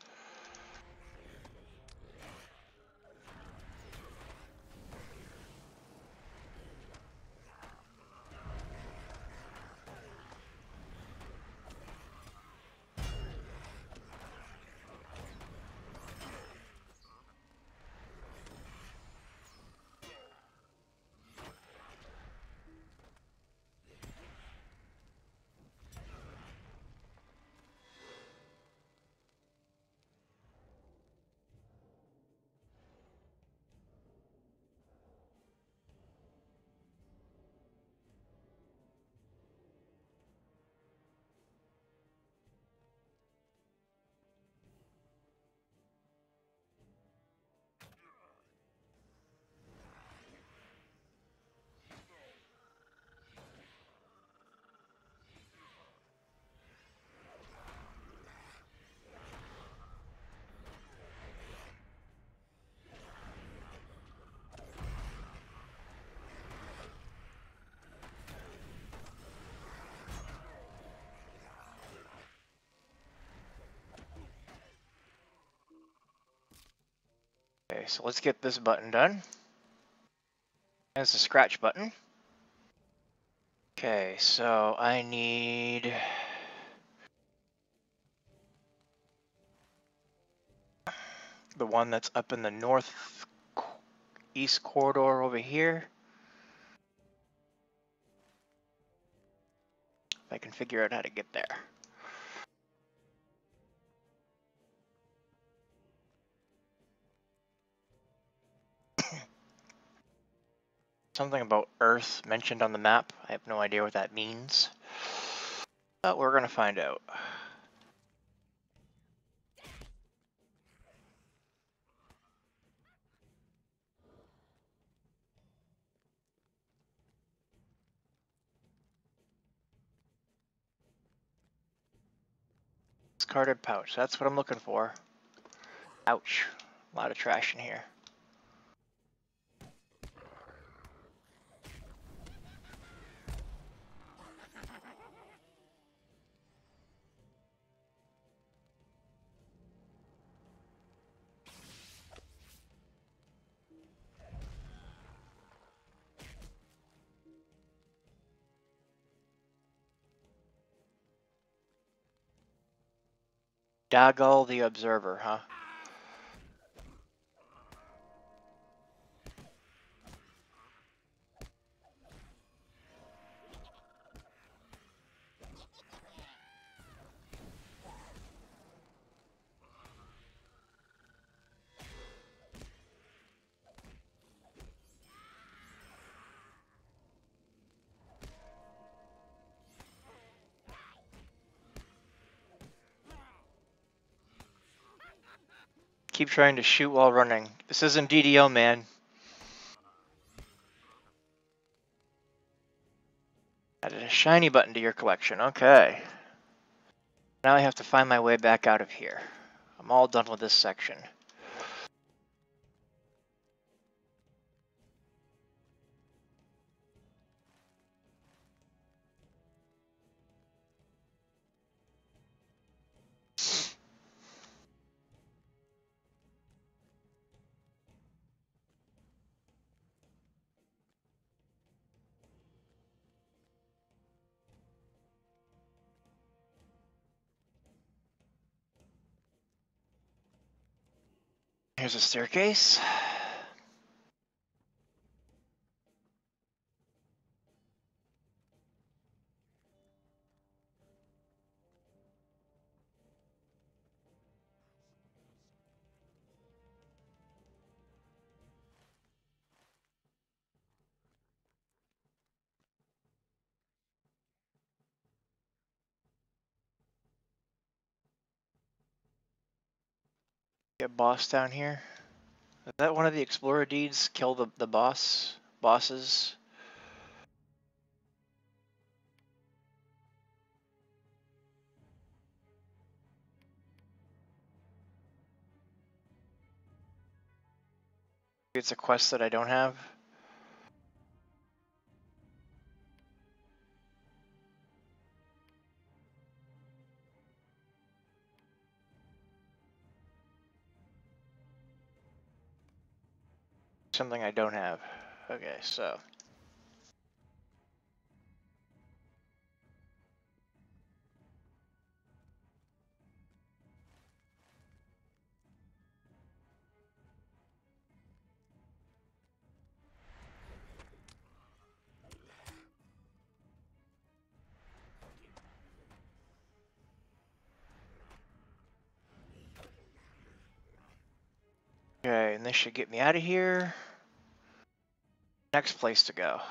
Okay, so let's get this button done. There's the scratch button. Okay, so I need the one that's up in the northeast corridor over here. If I can figure out how to get there. Something about Earth mentioned on the map. I have no idea what that means. But we're gonna find out. Discarded pouch. That's what I'm looking for. Ouch. A lot of trash in here. Daggle the Observer, huh? Keep trying to shoot while running. This isn't DDO, man. Added a shiny button to your collection. Okay. Now I have to find my way back out of here. I'm all done with this section. Here's a staircase. Get boss down here. Is that one of the Explorer deeds? Kill the bosses? It's a quest that I don't have. something I don't have. Okay, so. Okay, and this should get me out of here. Next place to go.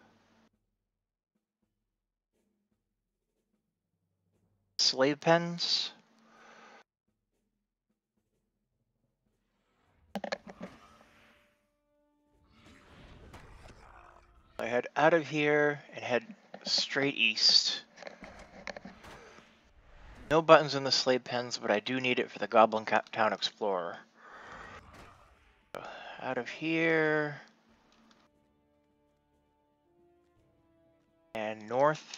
Slave pens. I head out of here and head straight east. No buttons in the slave pens, but I do need it for the Goblin Town Explorer. Out of here. And north.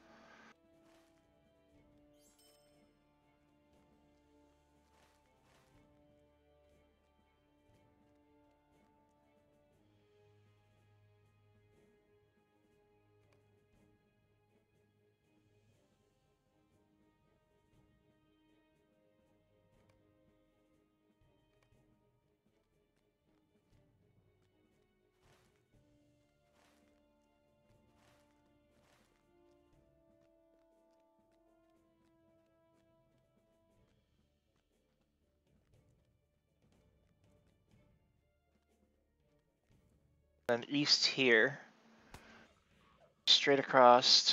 Then east here. Straight across.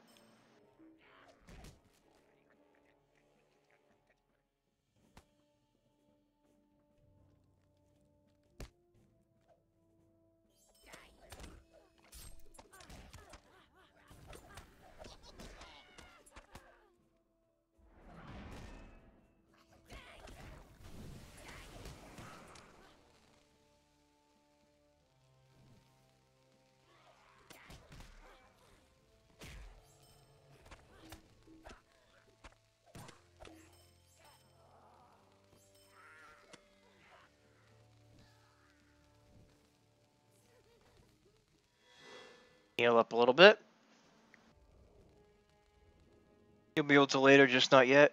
Heal up a little bit. You'll be able to later, just not yet.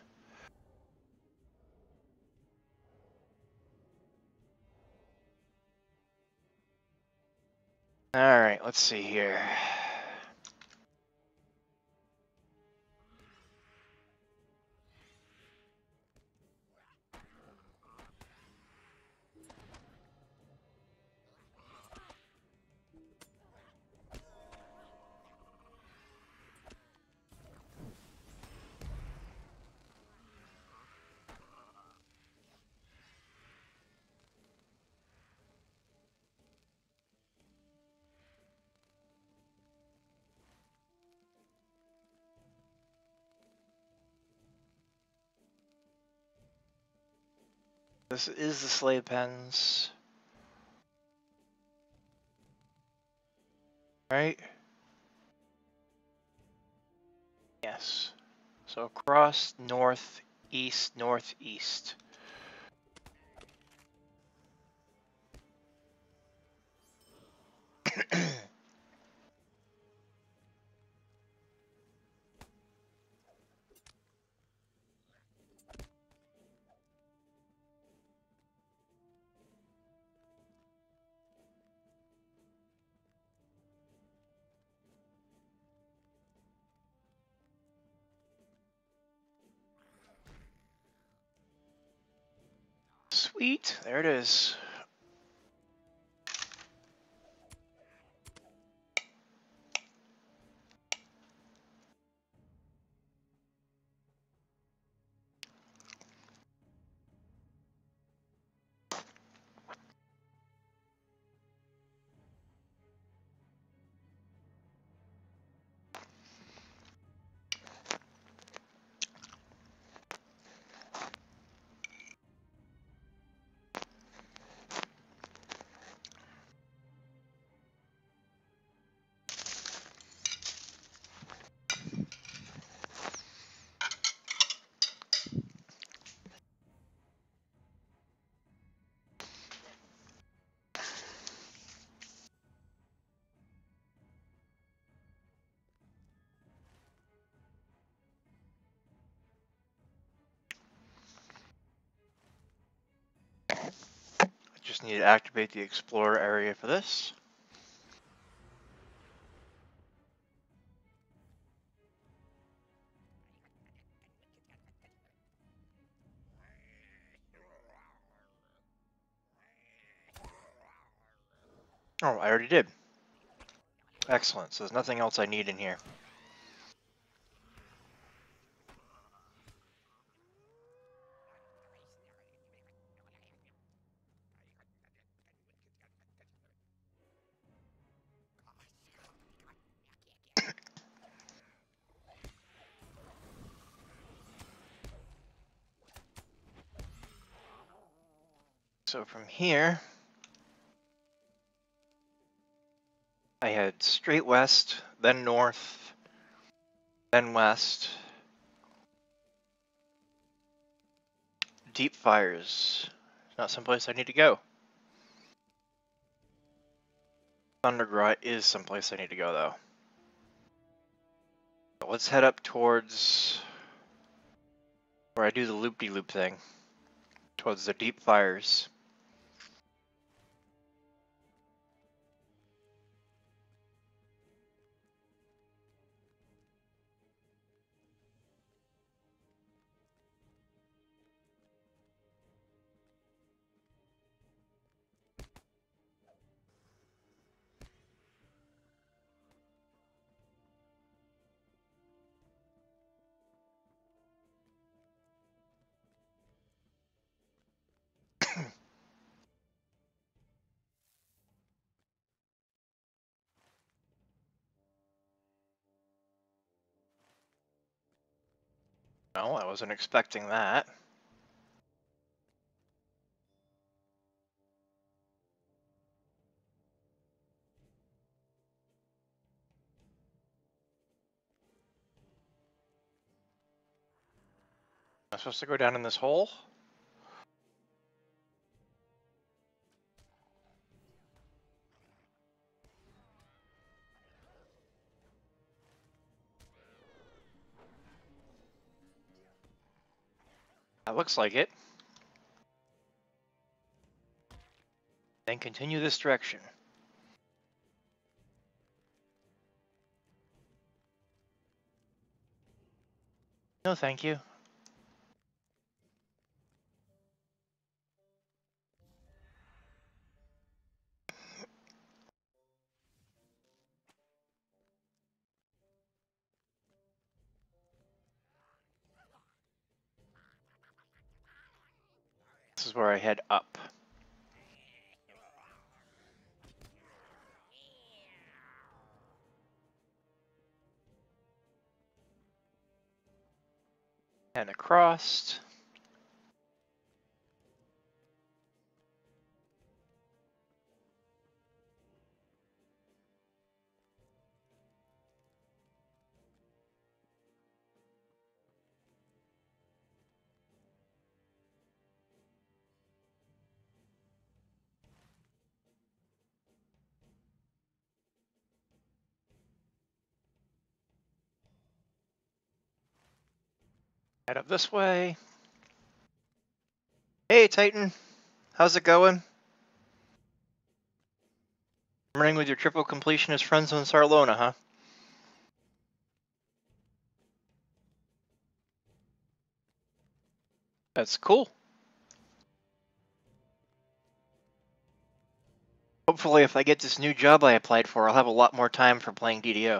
Alright, let's see here. This is the slave pens. Right? Yes. So across, north, east, northeast. Sweet, there it is. Just need to activate the Explorer area for this. Oh, I already did. Excellent, so there's nothing else I need in here. So from here, I head straight west, then north, then west. Deep Fires. Not someplace I need to go. Thundergrot is someplace I need to go, though. So let's head up towards where I do the loop-de-loop thing. Towards the Deep Fires. No, I wasn't expecting that. I'm supposed to go down in this hole? That looks like it. Then continue this direction. No, thank you. This is where I head up. And across. Head up this way. Hey, Titan. How's it going? Running with your triple completionist friends in Sarlona, huh? That's cool. Hopefully, if I get this new job I applied for, I'll have a lot more time for playing DDO.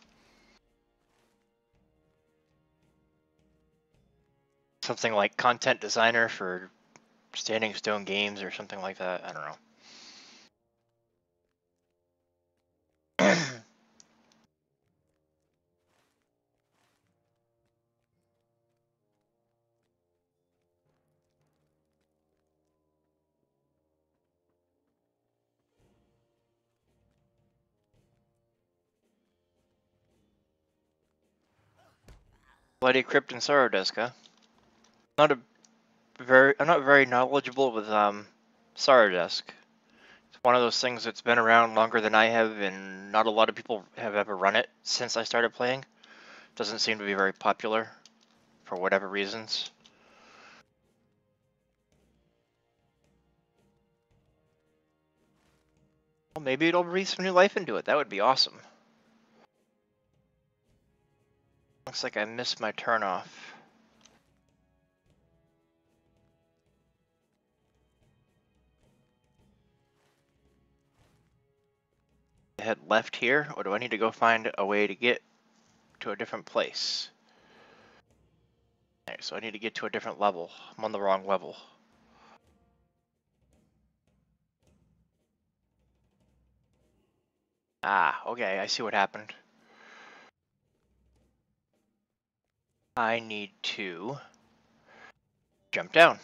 Something like content designer for Standing Stone Games or something like that. I don't know. Bloody Crypt and Sorrowdesk, huh? I'm not very knowledgeable with Sorrowdesk. It's one of those things that's been around longer than I have, and not a lot of people have ever run it since I started playing. Doesn't seem to be very popular for whatever reasons. Well, maybe it'll breathe some new life into it. That would be awesome. Looks like I missed my turn off. Head left here, or do I need to go find a way to get to a different place? Okay, so I need to get to a different level. I'm on the wrong level. Ah, okay, I see what happened. I need to jump down.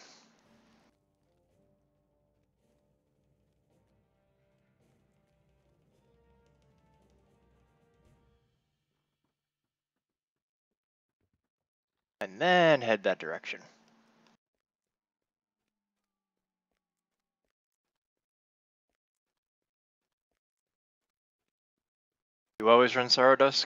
And then head that direction. You always run Sorrow Dusk?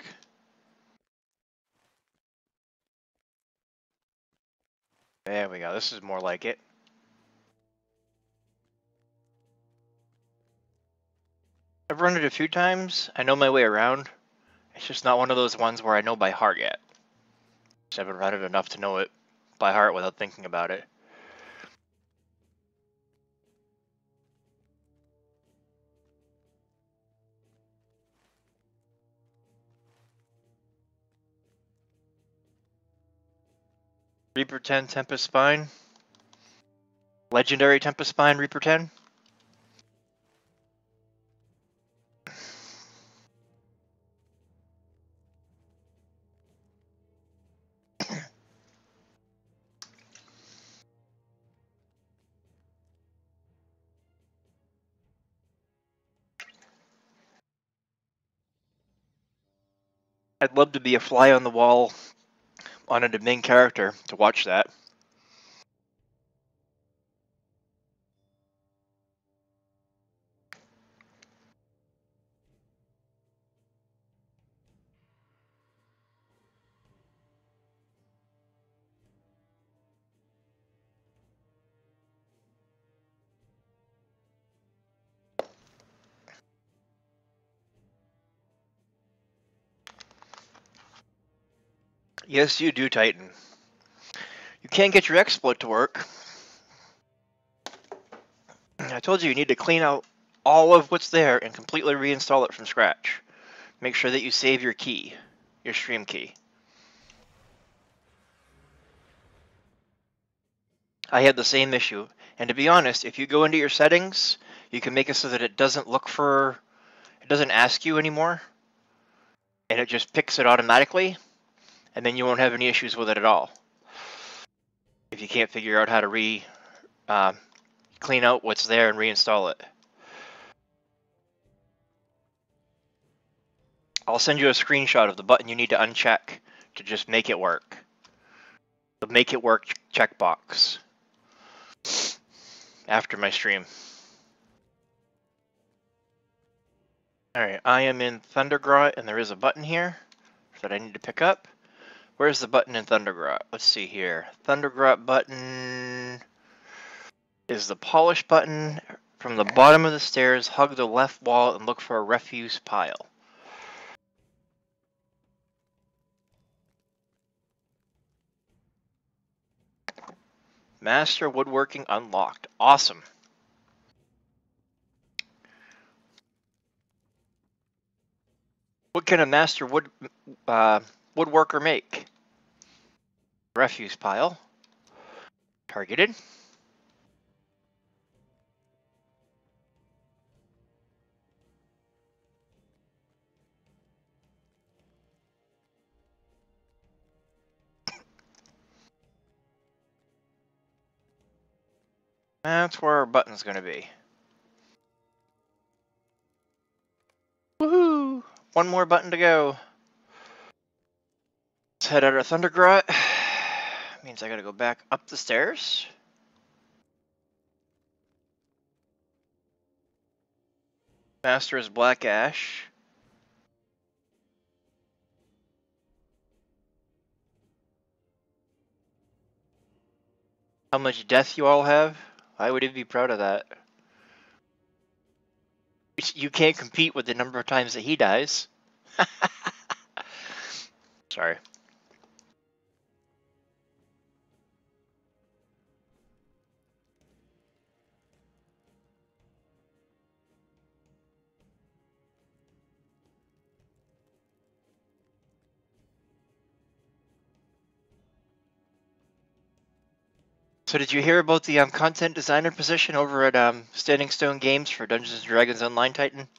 There we go, this is more like it. I've run it a few times. I know my way around. It's just not one of those ones where I know by heart yet. Just haven't run it enough to know it by heart without thinking about it. Reaper 10 Tempest Spine. Legendary Tempest Spine Reaper 10. I'd love to be a fly on the wall on a main character to watch that. Yes, you do, Titan. You can't get your exploit to work. I told you need to clean out all of what's there and completely reinstall it from scratch. Make sure that you save your key, your stream key. I had the same issue, and to be honest, if you go into your settings, you can make it so that it doesn't ask you anymore, and it just picks it automatically, and then you won't have any issues with it at all. If you can't figure out how to clean out what's there and reinstall it. I'll send you a screenshot of the button you need to uncheck to just make it work. The make it work checkbox after my stream. Alright, I am in Thundergrot, and there is a button here that I need to pick up. Where's the button in Thundergrot? Let's see here. Thundergrot button is the polish button. From the bottom of the stairs, hug the left wall and look for a refuse pile. Master woodworking unlocked. Awesome. What can a master woodworker make? Refuse pile. Targeted. That's where our button's going to be. Woohoo! One more button to go. Let's head out of Thundergrot. Means I gotta go back up the stairs. Master is Black Ash. How much death you all have? I would be proud of that. You can't compete with the number of times that he dies. Sorry. So did you hear about the content designer position over at Standing Stone Games for Dungeons & Dragons Online Titan?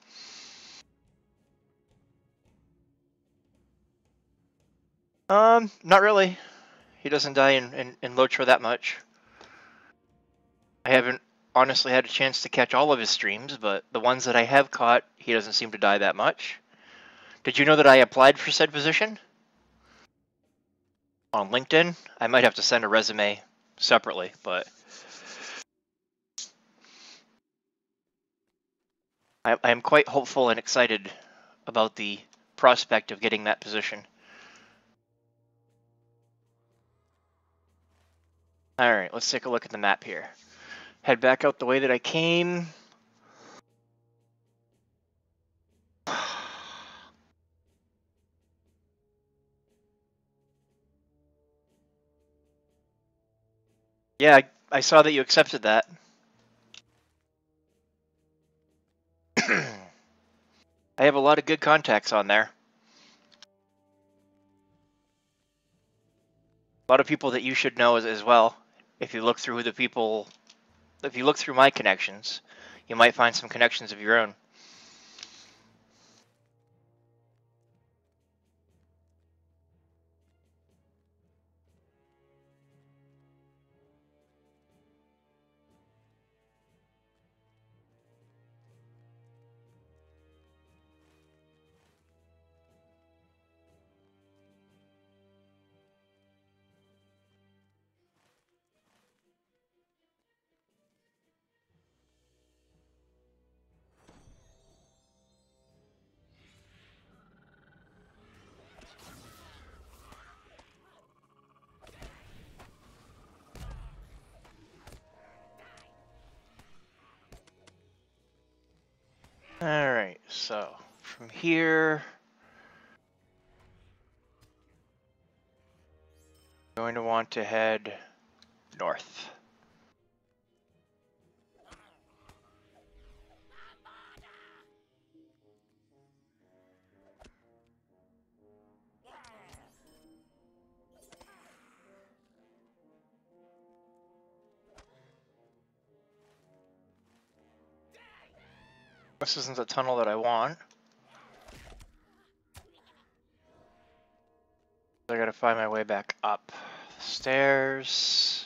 Not really. He doesn't die in Lotro that much. I haven't honestly had a chance to catch all of his streams, but the ones that I have caught, he doesn't seem to die that much. Did you know that I applied for said position? On LinkedIn? I might have to send a resume separately, but I'm quite hopeful and excited about the prospect of getting that position. Alright, let's take a look at the map here. Head back out the way that I came. Yeah, I saw that you accepted that. I have a lot of good contacts on there. A lot of people that you should know as well. If you look through if you look through my connections, you might find some connections of your own. Alright, so from here, I'm going to want to head north. This isn't the tunnel that I want. I gotta find my way back up the stairs.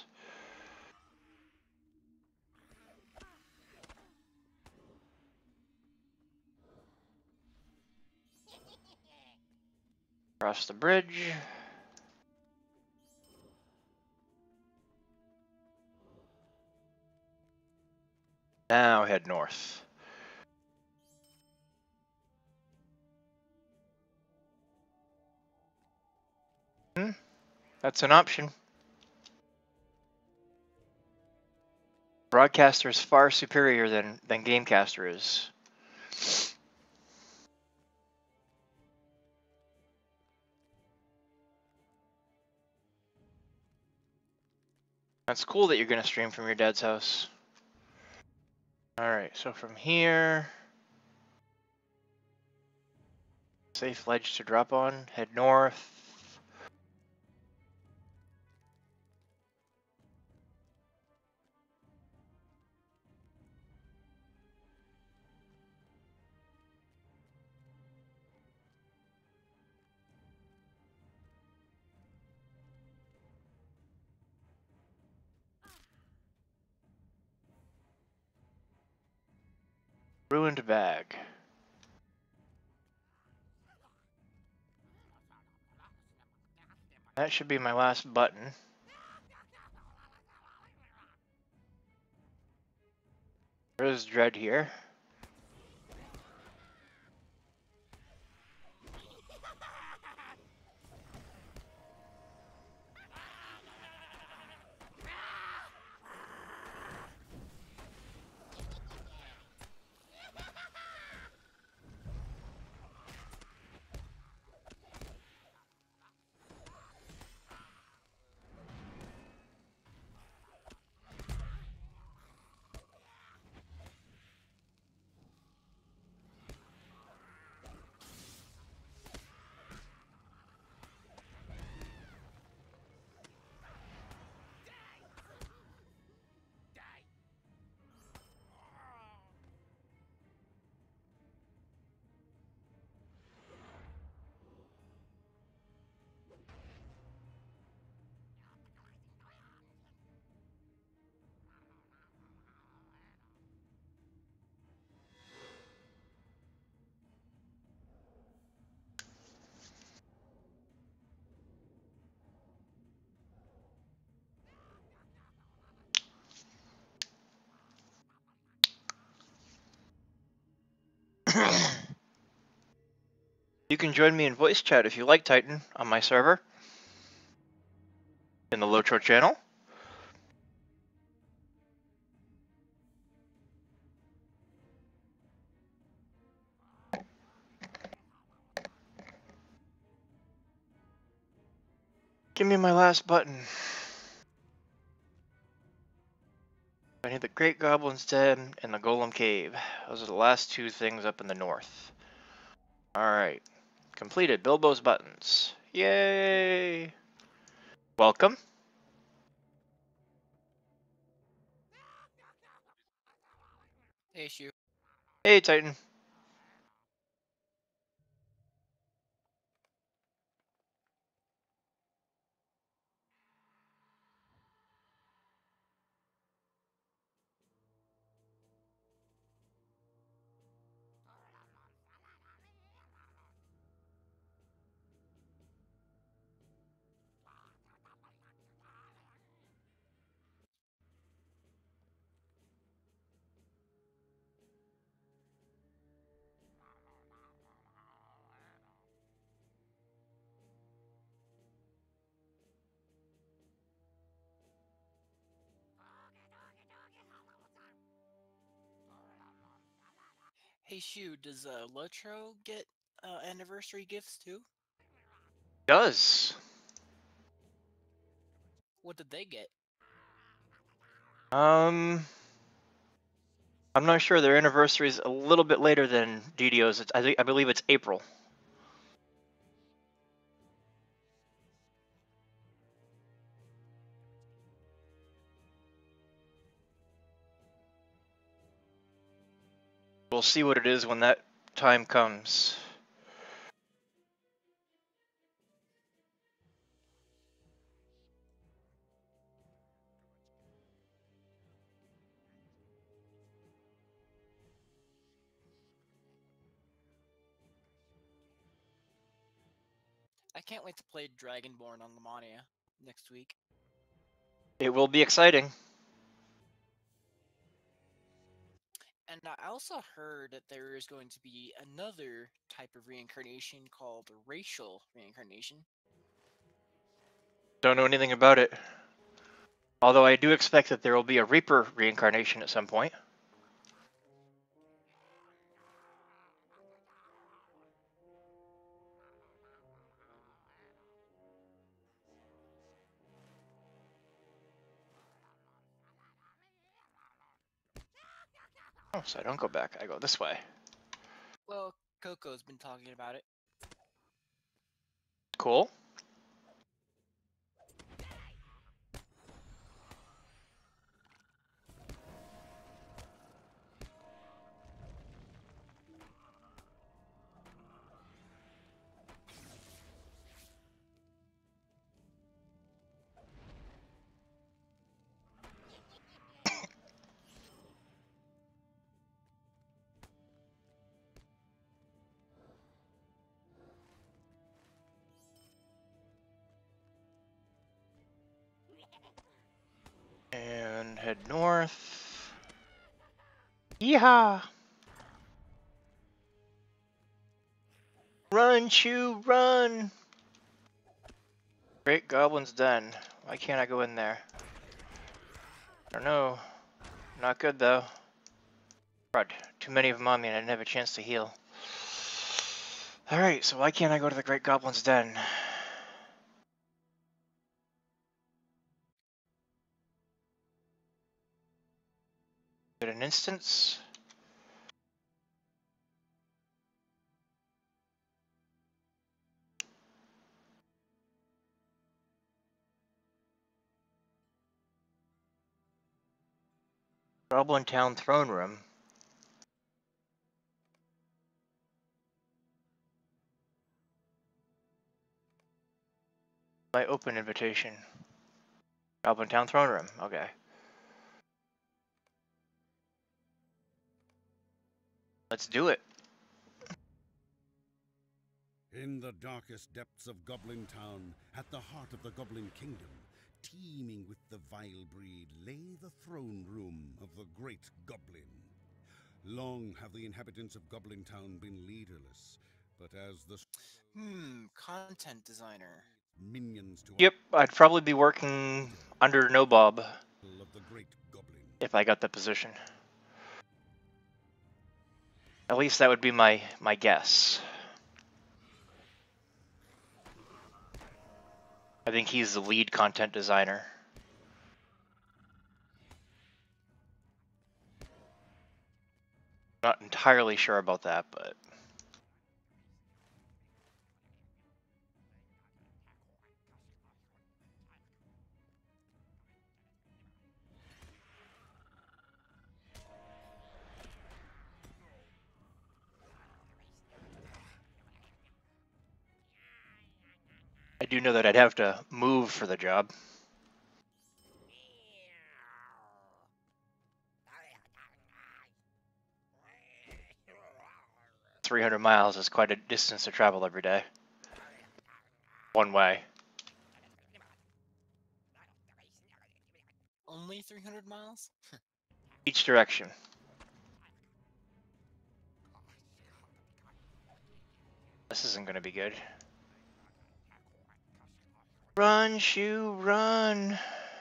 Across the bridge. Now head north. That's an option. Broadcaster is far superior than Gamecaster is. That's cool that you're gonna stream from your dad's house. Alright, so from here, safe ledge to drop on, head north. Ruined bag. That should be my last button. There is Dread here. You can join me in voice chat if you like, Titan, on my server in the Lotro channel. Give me my last button. I need the Great Goblin's Den and the Golem Cave. Those are the last two things up in the north. Alright. Completed Bilbo's buttons. Yay! Welcome. Hey, Shu. Hey, Titan. Hey, Shu, does Lotro get anniversary gifts too? Does. What did they get? I'm not sure. Their anniversary is a little bit later than DDo's. I believe it's April. We'll see what it is when that time comes. I can't wait to play Dragonborn on Lamania next week. It will be exciting. And I also heard that there is going to be another type of reincarnation called racial reincarnation. Don't know anything about it. Although I do expect that there will be a Reaper reincarnation at some point. Oh, so I don't go back. I go this way. Well, Coco's been talking about it. Cool. And head north. Yeehaw! Run, Chew, run! Great Goblin's Den. Why can't I go in there? I don't know. Not good though. Crud. Too many of them on me and I didn't have a chance to heal. Alright, so why can't I go to the Great Goblin's Den? Is it an instance? Goblin Town Throne Room. My open invitation. Goblin Town Throne Room. Okay. Let's do it. In the darkest depths of Goblin Town, at the heart of the Goblin Kingdom, teeming with the vile breed, lay the throne room of the Great Goblin. Long have the inhabitants of Goblin Town been leaderless, but as the Content designer. minions to Yep, I'd probably be working under Nobob of the great goblin. if I got the position. At least that would be my guess. I think he's the lead content designer. Not entirely sure about that, but I do know that I'd have to move for the job. 300 miles is quite a distance to travel every day. One way. Only 300 miles? Each direction. This isn't going to be good. Run, Shu, run!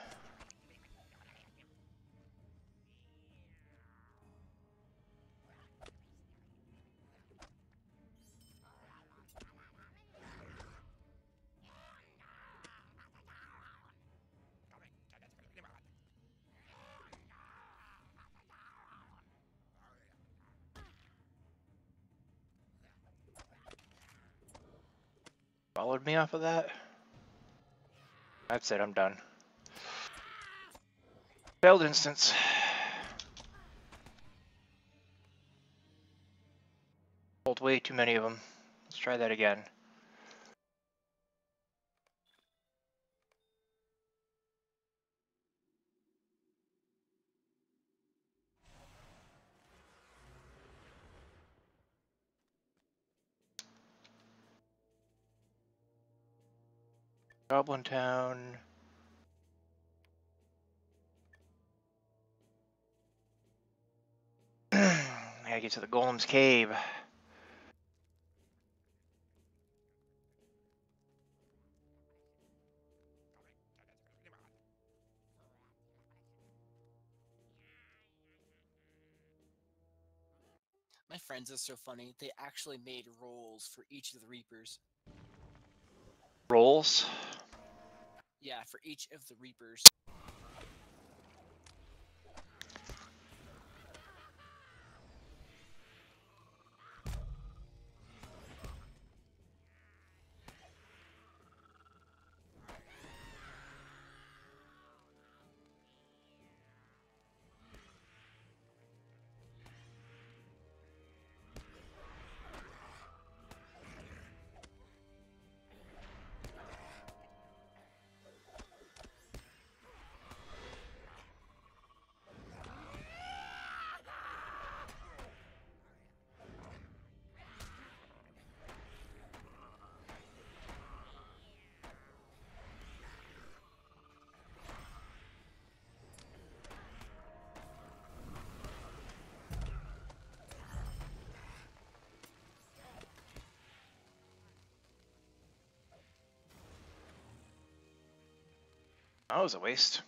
Followed me off of that? That's it, I'm done. Failed instance. Pulled way too many of them. Let's try that again. Goblin Town. I gotta get to the Golem's Cave. My friends are so funny. They actually made roles for each of the Reapers. Rolls. Yeah, for each of the Reapers. That was a waste.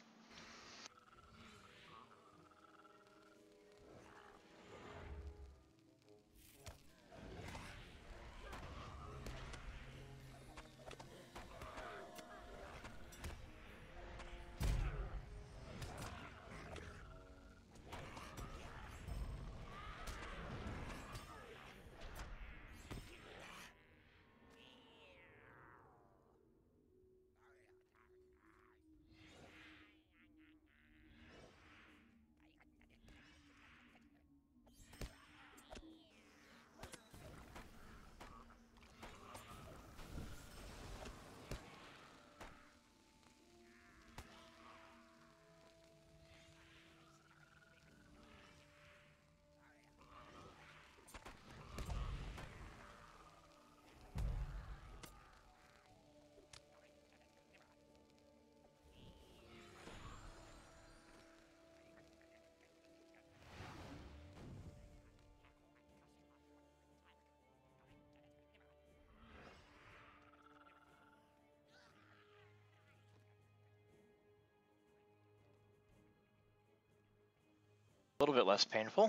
little bit less painful.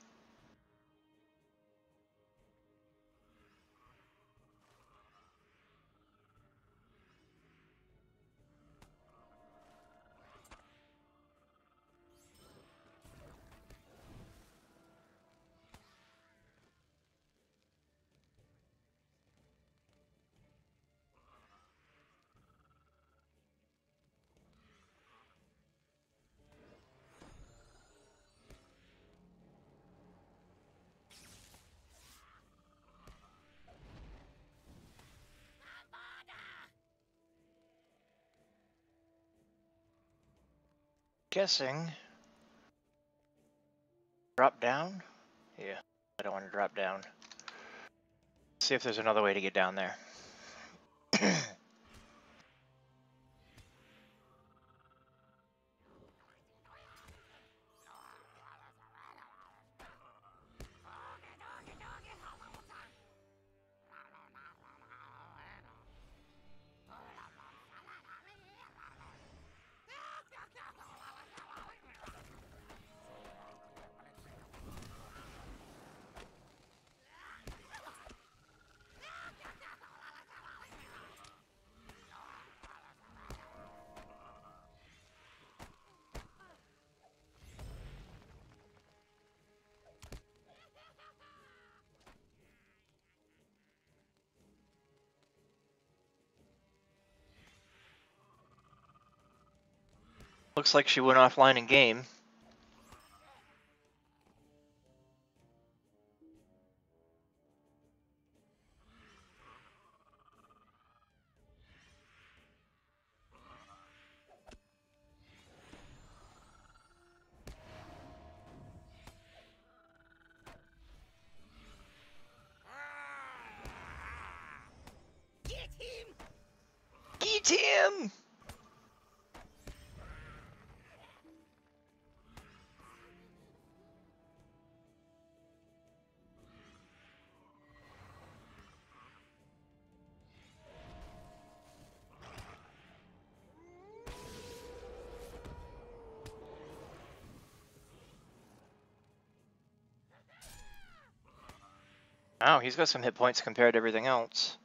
Guessing. Drop down? Yeah, I don't want to drop down. See if there's another way to get down there. Looks like she went offline in game. Get him! Wow, he's got some hit points compared to everything else.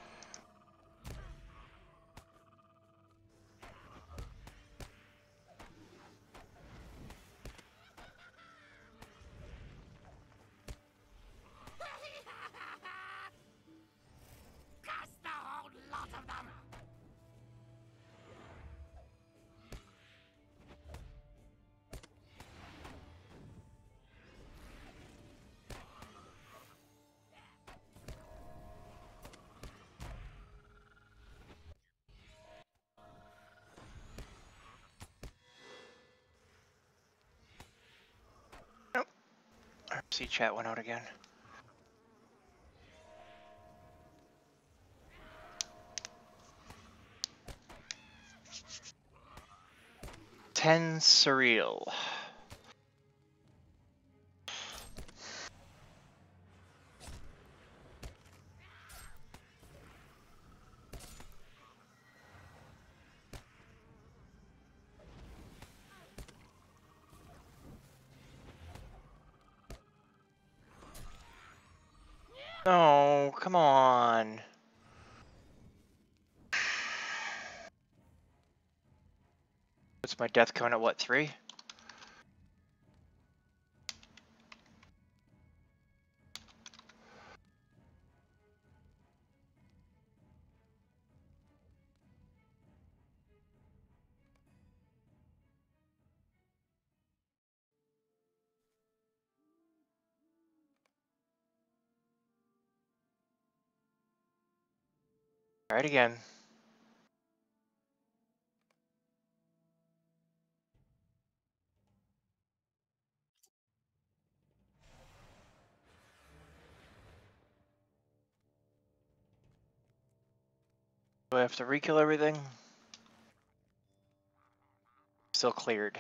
Nope. RC chat went out again. Ten surreal. Oh, come on. What's my death count at what, 3? Try it again. Do I have to re-kill everything? Still cleared.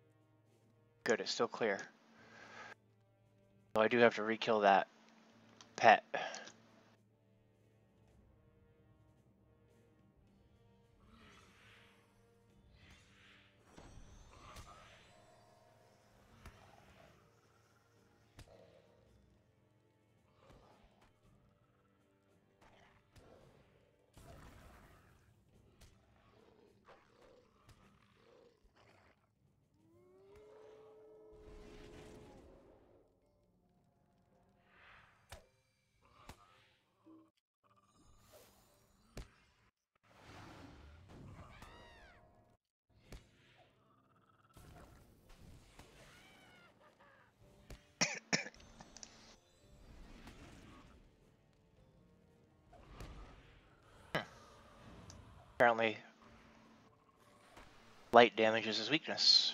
Good, it's still clear. So I do have to re-kill that. pet. Apparently, light damage is his weakness.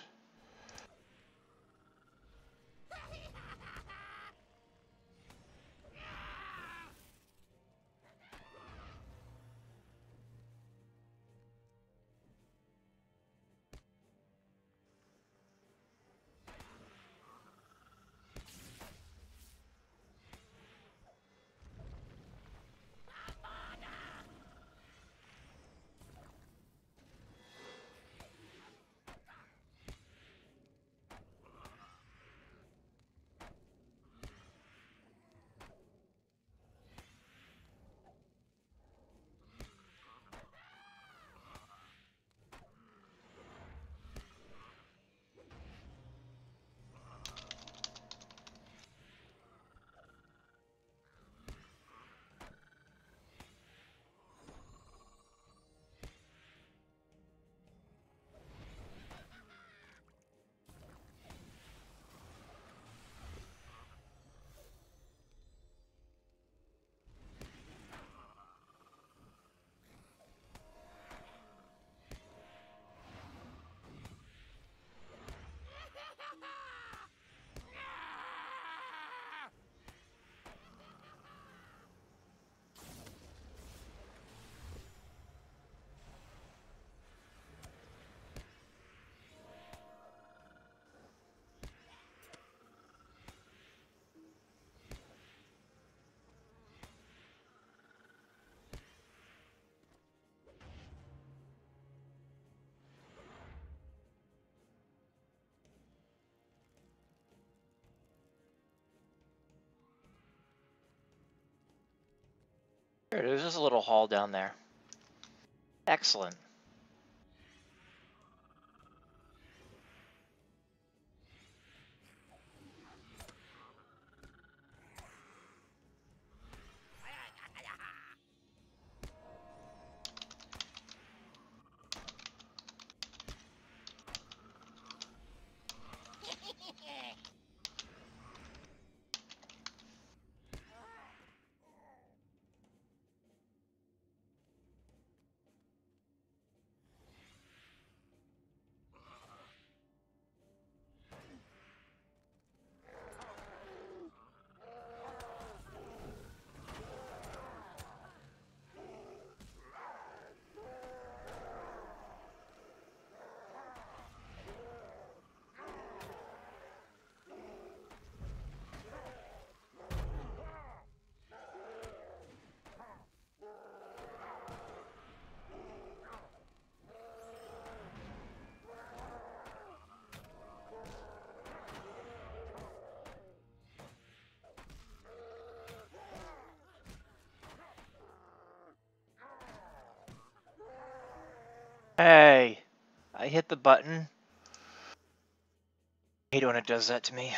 There's just a little hall down there. Excellent. Hey, I hit the button. I hate when it does that to me.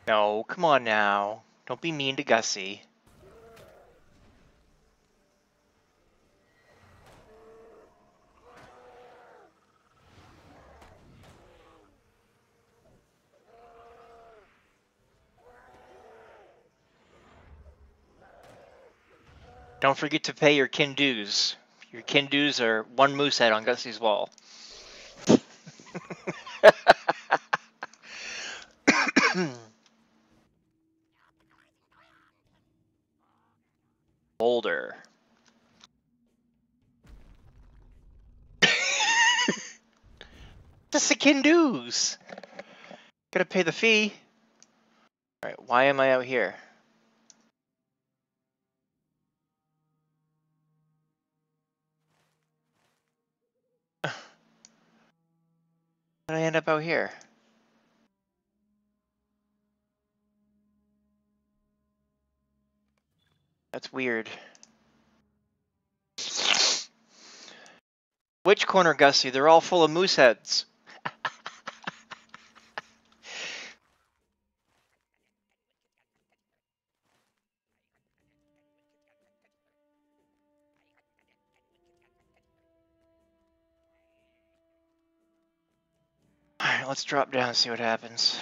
No, come on now. Don't be mean to Gussie. Don't forget to pay your kin dues. Your kin dues are one moose head on Gussie's wall. Boulder. That's the kin dues. Gotta pay the fee. Alright, why am I out here? How did I end up out here? That's weird. Which corner, Gussie? They're all full of moose heads. Alright, let's drop down and see what happens.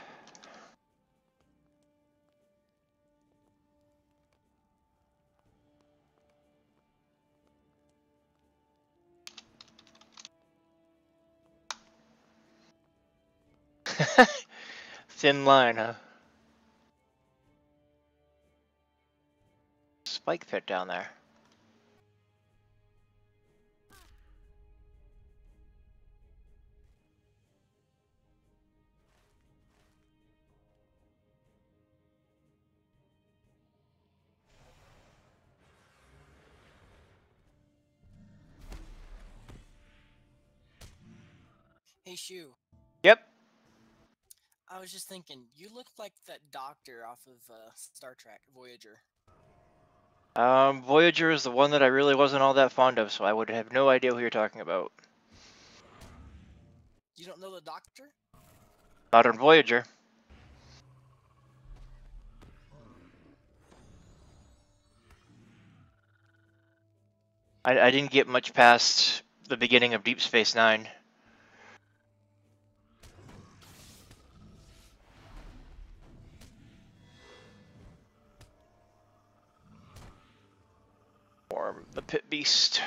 Thin line, huh? Spike pit down there. Hey, Shu. Yep. I was just thinking, you look like that doctor off of Star Trek, Voyager. Voyager is the one that I really wasn't all that fond of, so I would have no idea who you're talking about. You don't know the doctor? Not on Voyager. I didn't get much past the beginning of Deep Space Nine. Or the Pit Beast.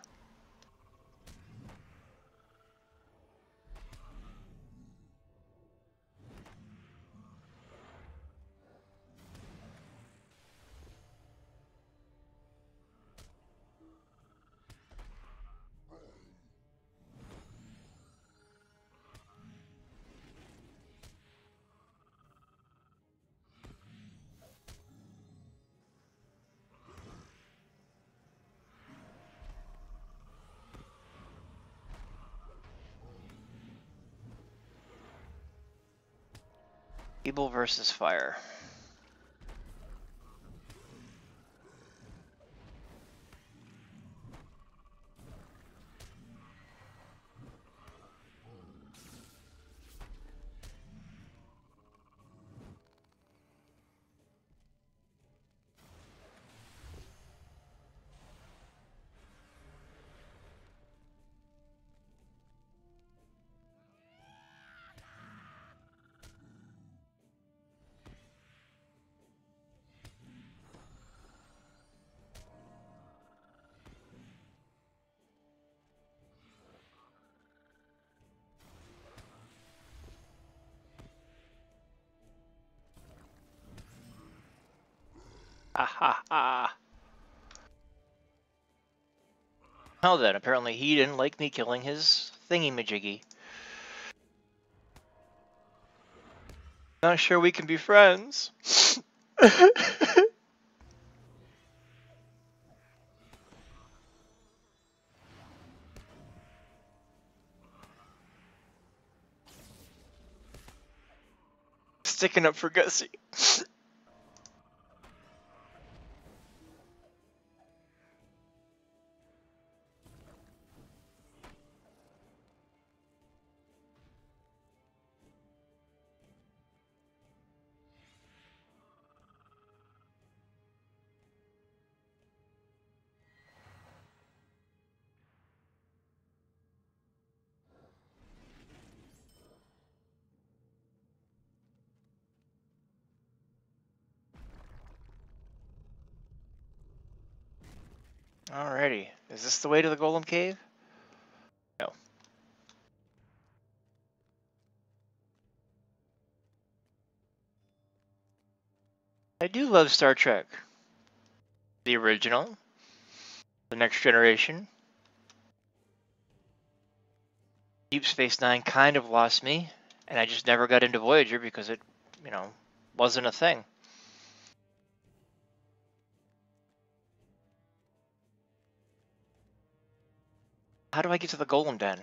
Evil versus Fire. Ha ha ha. Well then, apparently he didn't like me killing his thingy-majiggy. Not sure we can be friends. Sticking up for Gussie. Alrighty. Is this the way to the Golem Cave? No. I do love Star Trek. The original. The Next Generation. Deep Space Nine kind of lost me, and I just never got into Voyager because it, wasn't a thing. How do I get to the Golem Den?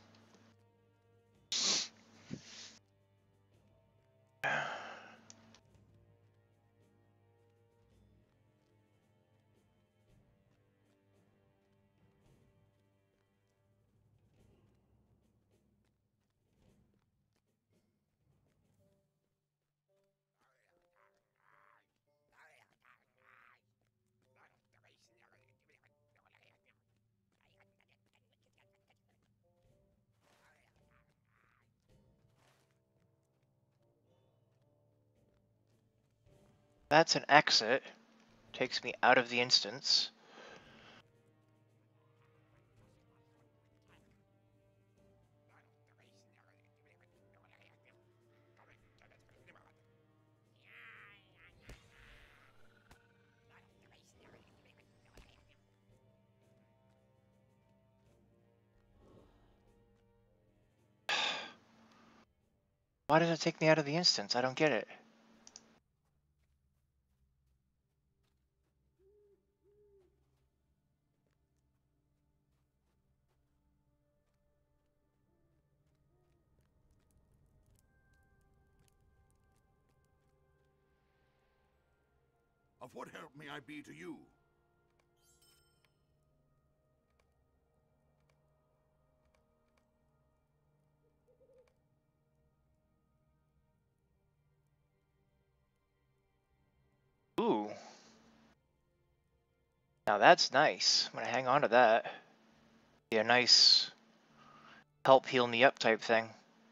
That's an exit. Takes me out of the instance. Why does it take me out of the instance? I don't get it. Of what help may I be to you? Ooh. Now that's nice. I'm gonna hang on to that. Be a nice help heal me up type thing.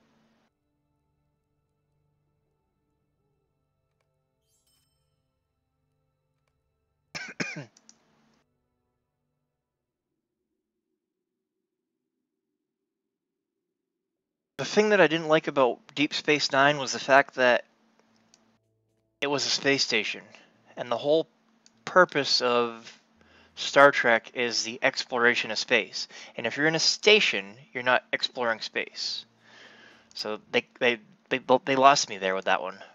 The thing that I didn't like about Deep Space Nine was the fact that it was a space station, and the whole purpose of Star Trek is the exploration of space. And if you're in a station, you're not exploring space. So they lost me there with that one.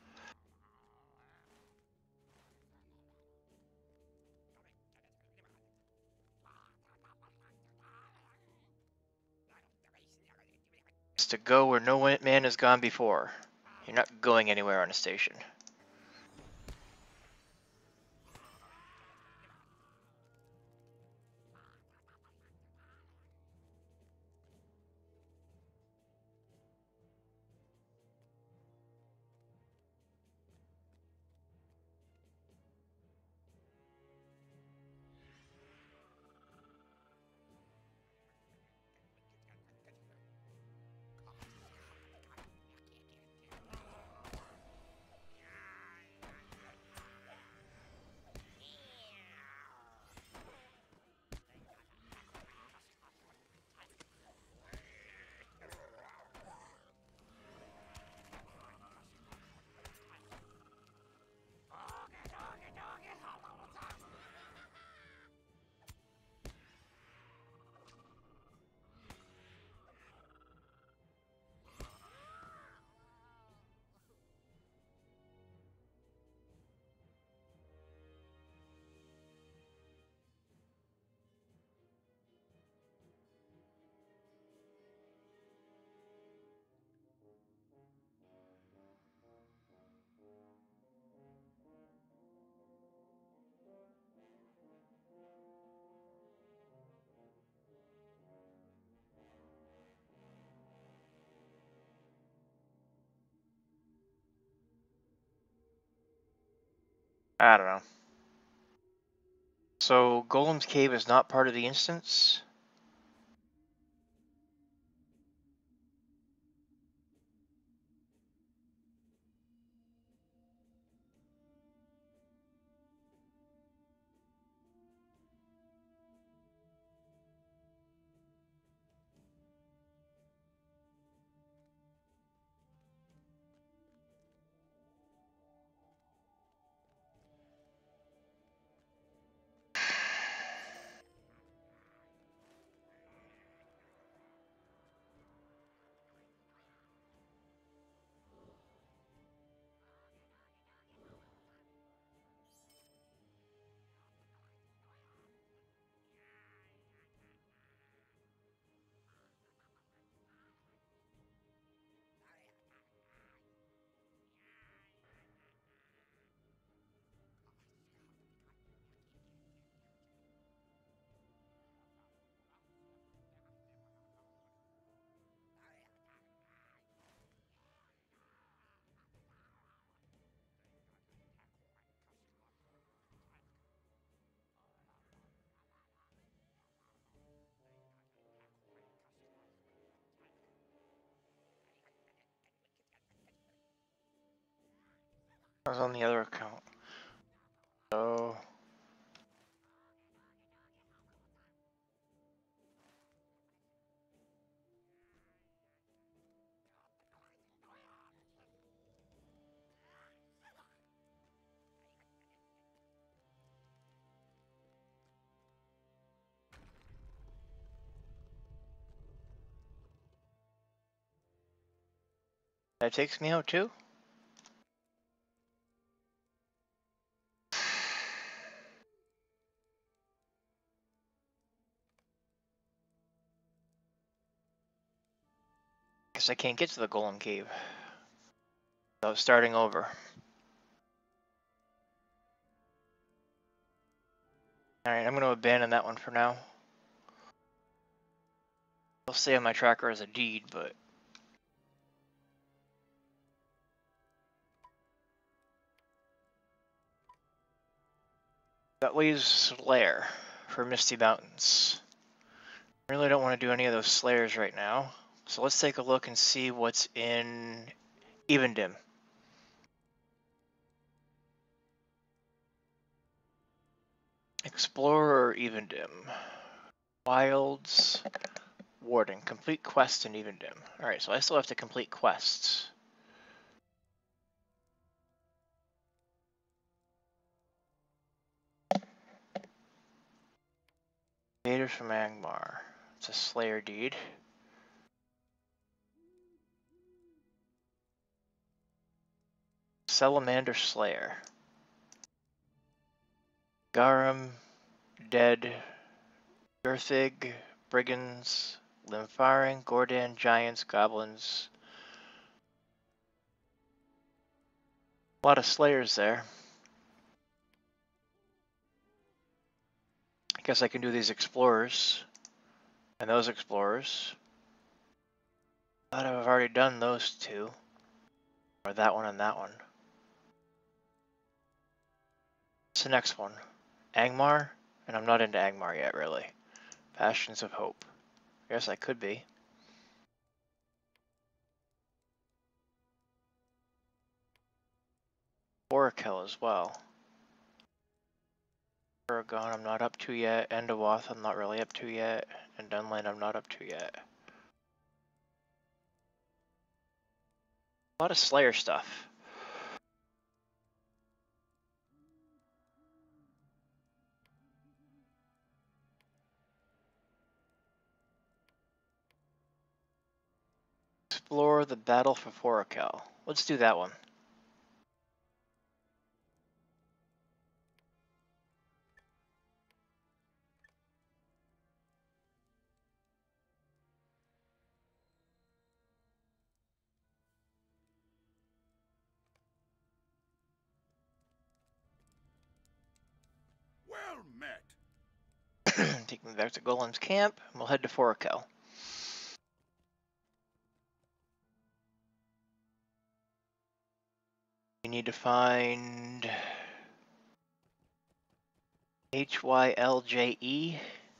It's to go where no man has gone before. You're not going anywhere on a station. I don't know. So Golem's Cave is not part of the instance? I was on the other account. So that takes me out too? Guess I can't get to the Golem Cave. So starting over. Alright, I'm going to abandon that one for now. I'll stay on my tracker as a deed, but... That leaves Slayer for Misty Mountains. I really don't want to do any of those Slayers right now. So let's take a look and see what's in Evendim. Explorer or Evendim? Wilds, Warden. Complete quests in Evendim. Alright, so I still have to complete quests. Invaders from Angmar. It's a Slayer deed. Salamander Slayer. Garum, Dead, Girthig, Brigands, Limfaring, Gordon, Giants, Goblins. A lot of Slayers there. I guess I can do these Explorers. And those Explorers. Thought I've already done those two. Or that one and that one. What's the next one? Angmar? And I'm not into Angmar yet, really. Passions of Hope. I guess I could be. Orakel as well. Aragon I'm not up to yet. Endawath I'm not really up to yet. And Dunland I'm not up to yet. A lot of Slayer stuff. Explore the Battle for Forakel. Let's do that one. Well met. Take me back to Golem's camp, and we'll head to Forakel. We need to find Hylje.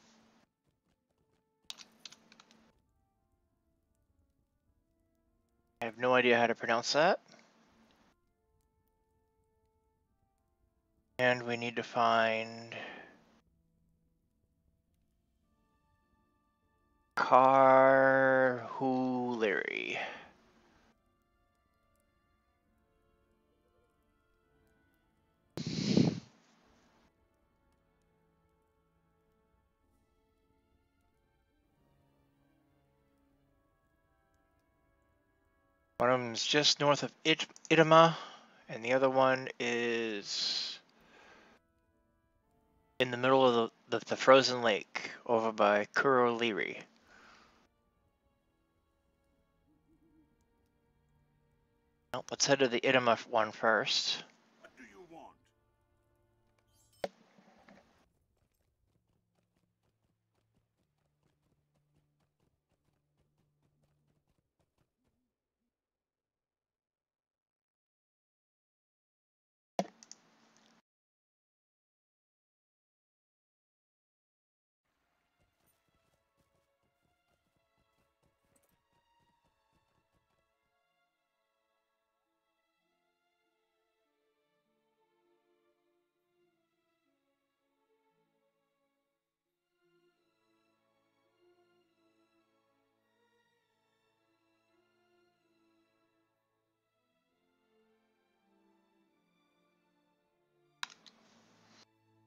I have no idea how to pronounce that. And we need to find Carhuliri. One of them is just north of Idama, and the other one is in the middle of the frozen lake over by Kuroliri. Well, let's head to the Idama one first. What do you want?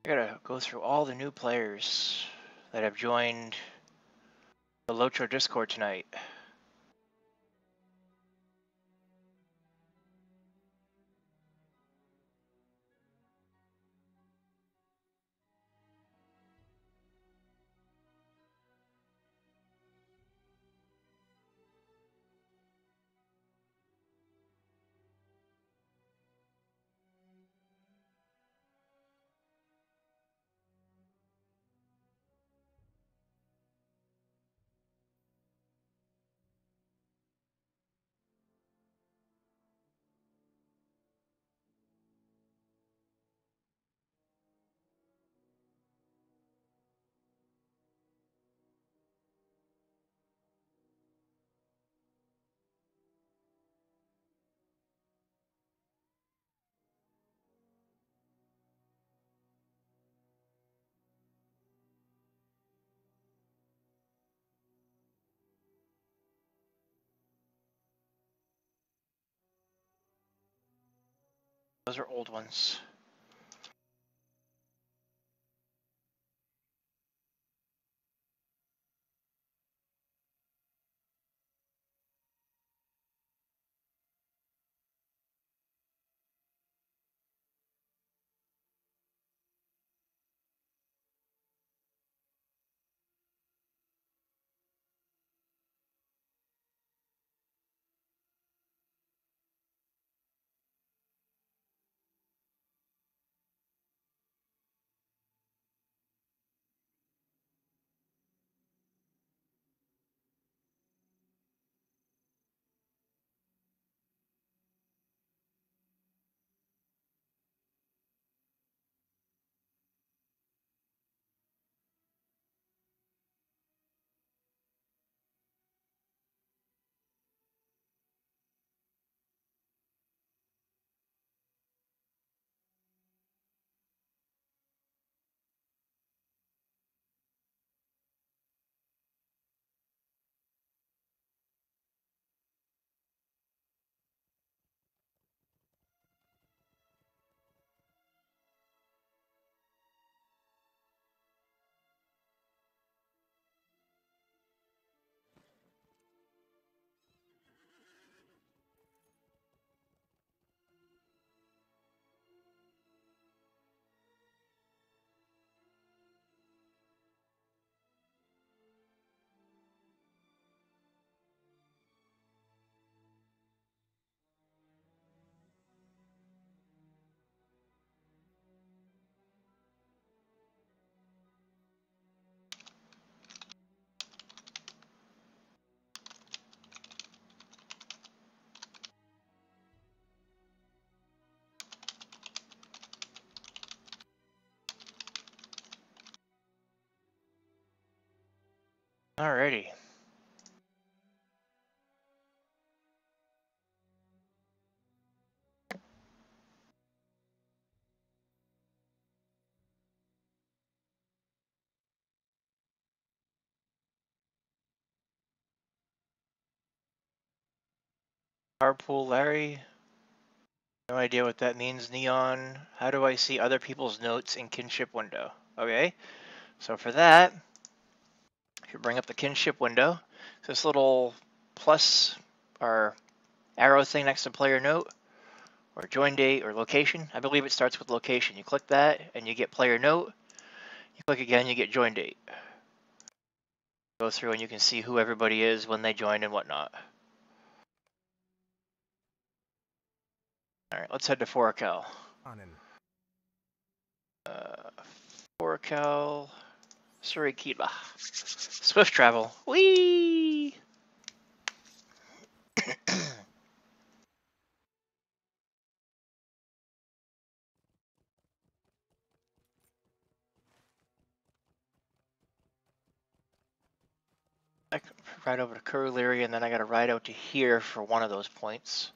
I gotta go through all the new players that have joined the Lotro Discord tonight. Those are old ones. Alrighty. Carpool Larry. No idea what that means, Neon. How do I see other people's notes in kinship window? Okay, so for that, if you bring up the kinship window, this little plus or arrow thing next to player note, or join date or location. I believe it starts with location. You click that and you get player note. You click again, you get join date. Go through and you can see who everybody is, when they joined, and whatnot. All right, let's head to Foracal. Foracal, Surikeba. Swift travel. Whee! I can ride over to Kuruliri, and then I gotta ride out to here for one of those points.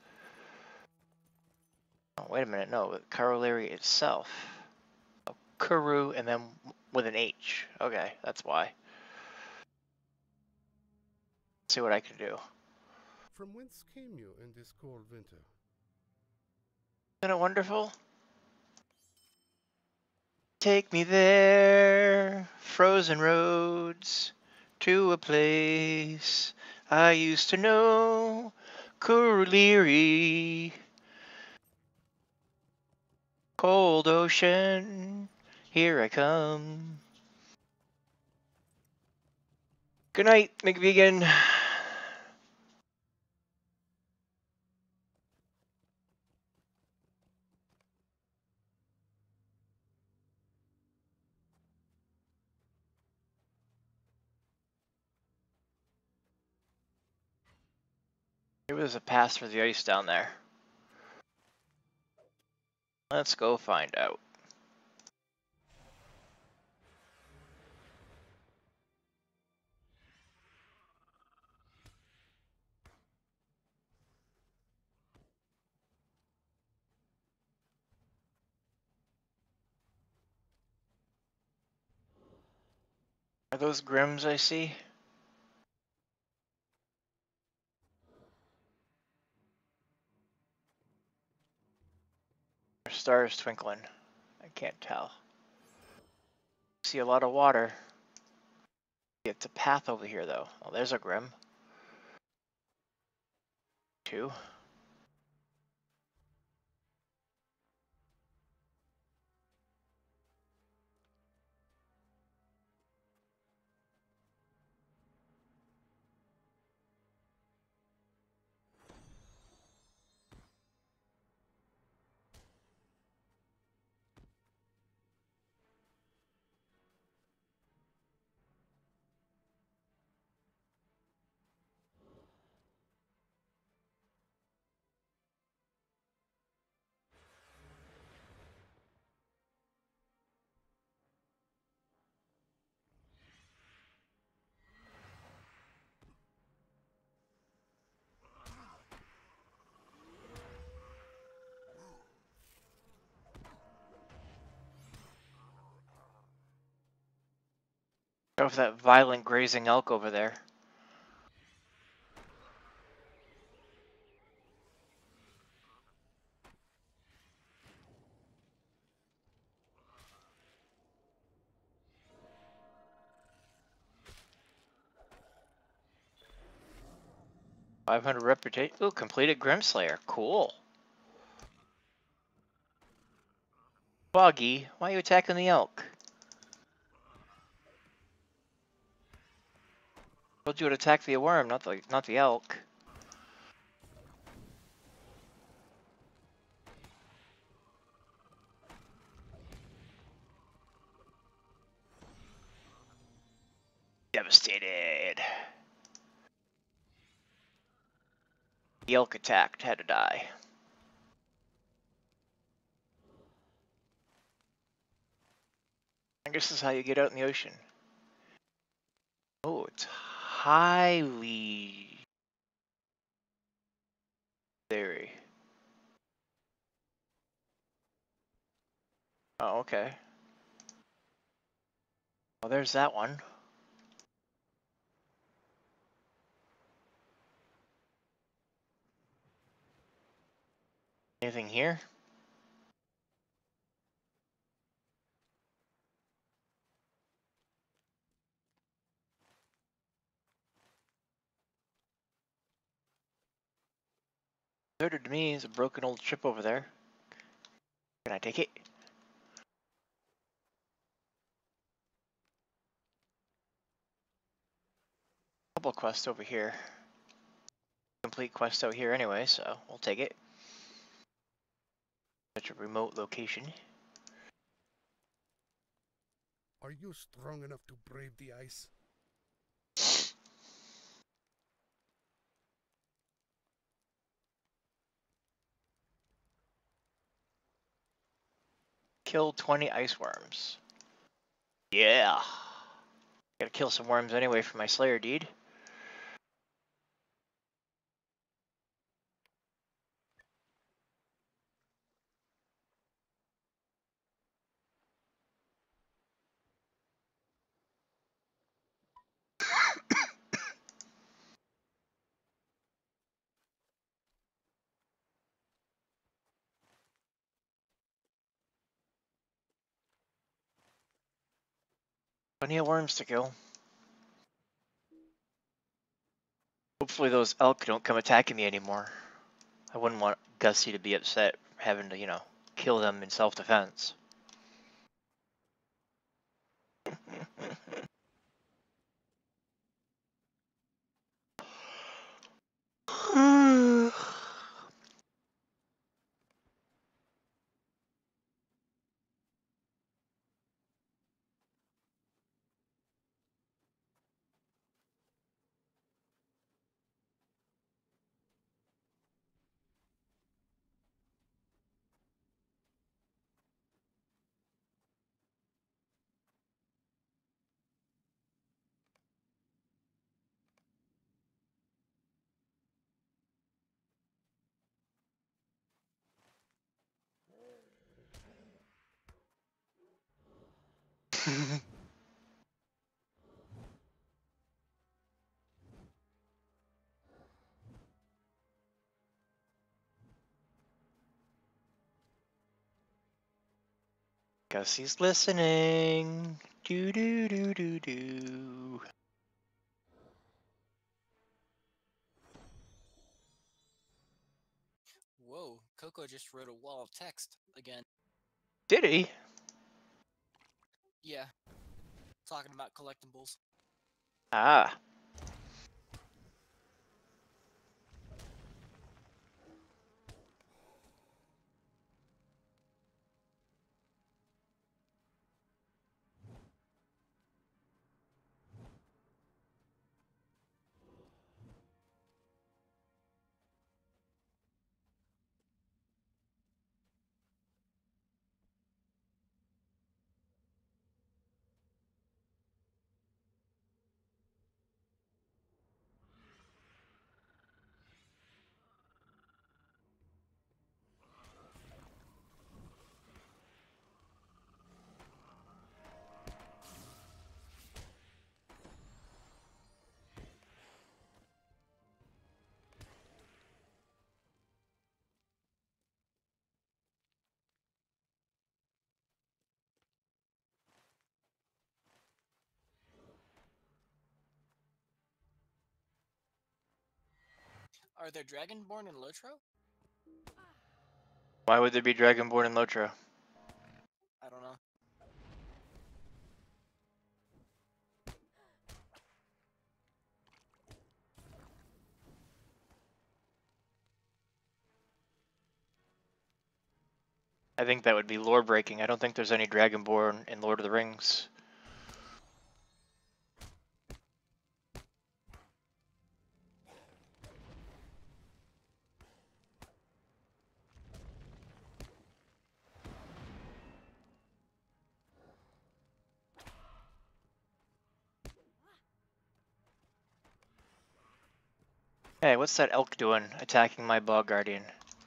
Oh, wait a minute, no, Kuruliri itself. Oh, Kuru, and then with an H. Okay, that's why. Let's see what I can do. From whence came you in this cold winter? Isn't it wonderful? Take me there, frozen roads, to a place I used to know, Kurleary. Cold ocean, here I come. Good night, McVegan. There was a pass for the ice down there. Let's go find out. Are those Grims I see? Or stars twinkling? I can't tell. See a lot of water. It's a path over here though. Oh, there's a Grim. Two. Go for that violent grazing elk over there. .500 reputation. Ooh, completed Grimslayer. Cool. Boggy, why are you attacking the elk? Told you would attack the worm, not the elk. Devastated. The elk attacked, had to die. I guess this is how you get out in the ocean. Oh, it's highly theory. Oh, okay. Well, there's that one. Anything here? Deserted to me is a broken old ship over there. Can I take it? Couple quests over here. Complete quest out here anyway, so we'll take it. Such a remote location. Are you strong enough to brave the ice? Kill 20 ice worms. Yeah. Gotta kill some worms anyway for my Slayer deed. Plenty of worms to kill. Hopefully those elk don't come attacking me anymore. I wouldn't want Gussie to be upset having to, you know, kill them in self-defense. Gussie's listening. Do do do do do. Whoa, Coco just wrote a wall of text again. Did he? Yeah, talking about collectibles. Ah. Are there Dragonborn in Lotro? Why would there be Dragonborn in Lotro? I don't know. I think that would be lore breaking. I don't think there's any Dragonborn in Lord of the Rings. Hey, what's that elk doing attacking my Bog Guardian?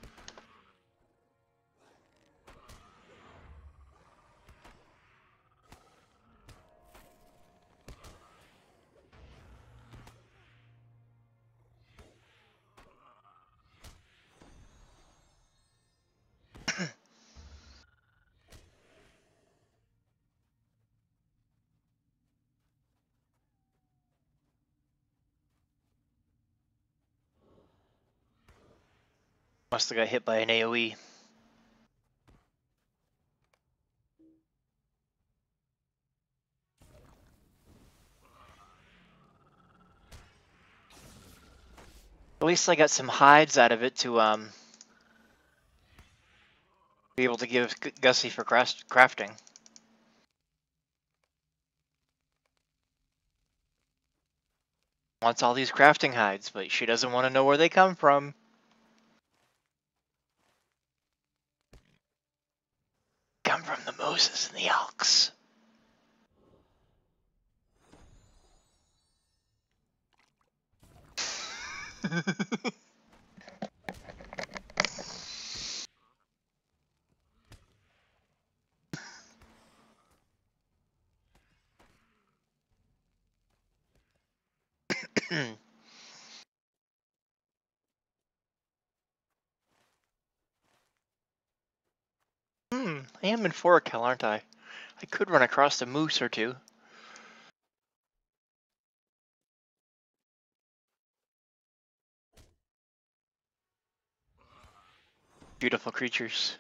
Must have got hit by an AoE. At least I got some hides out of it to be able to give Gussie for crafting. Wants all these crafting hides, but she doesn't want to know where they come from. Come from the Moses and the Elks. I am in Forakel, aren't I? I could run across a moose or two. Beautiful creatures.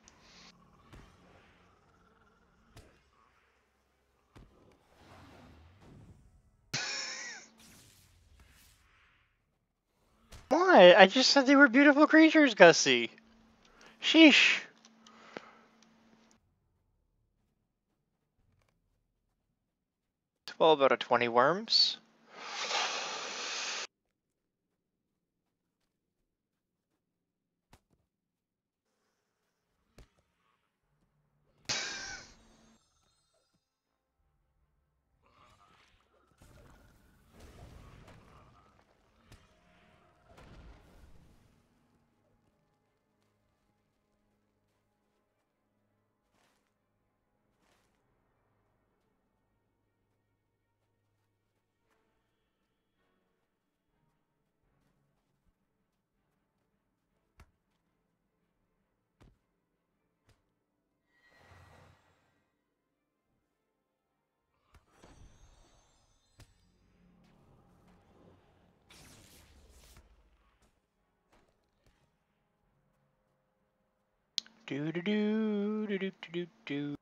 Why? I just said they were beautiful creatures, Gussie. Sheesh. Well, about a 20 worms. Do do do do do do do.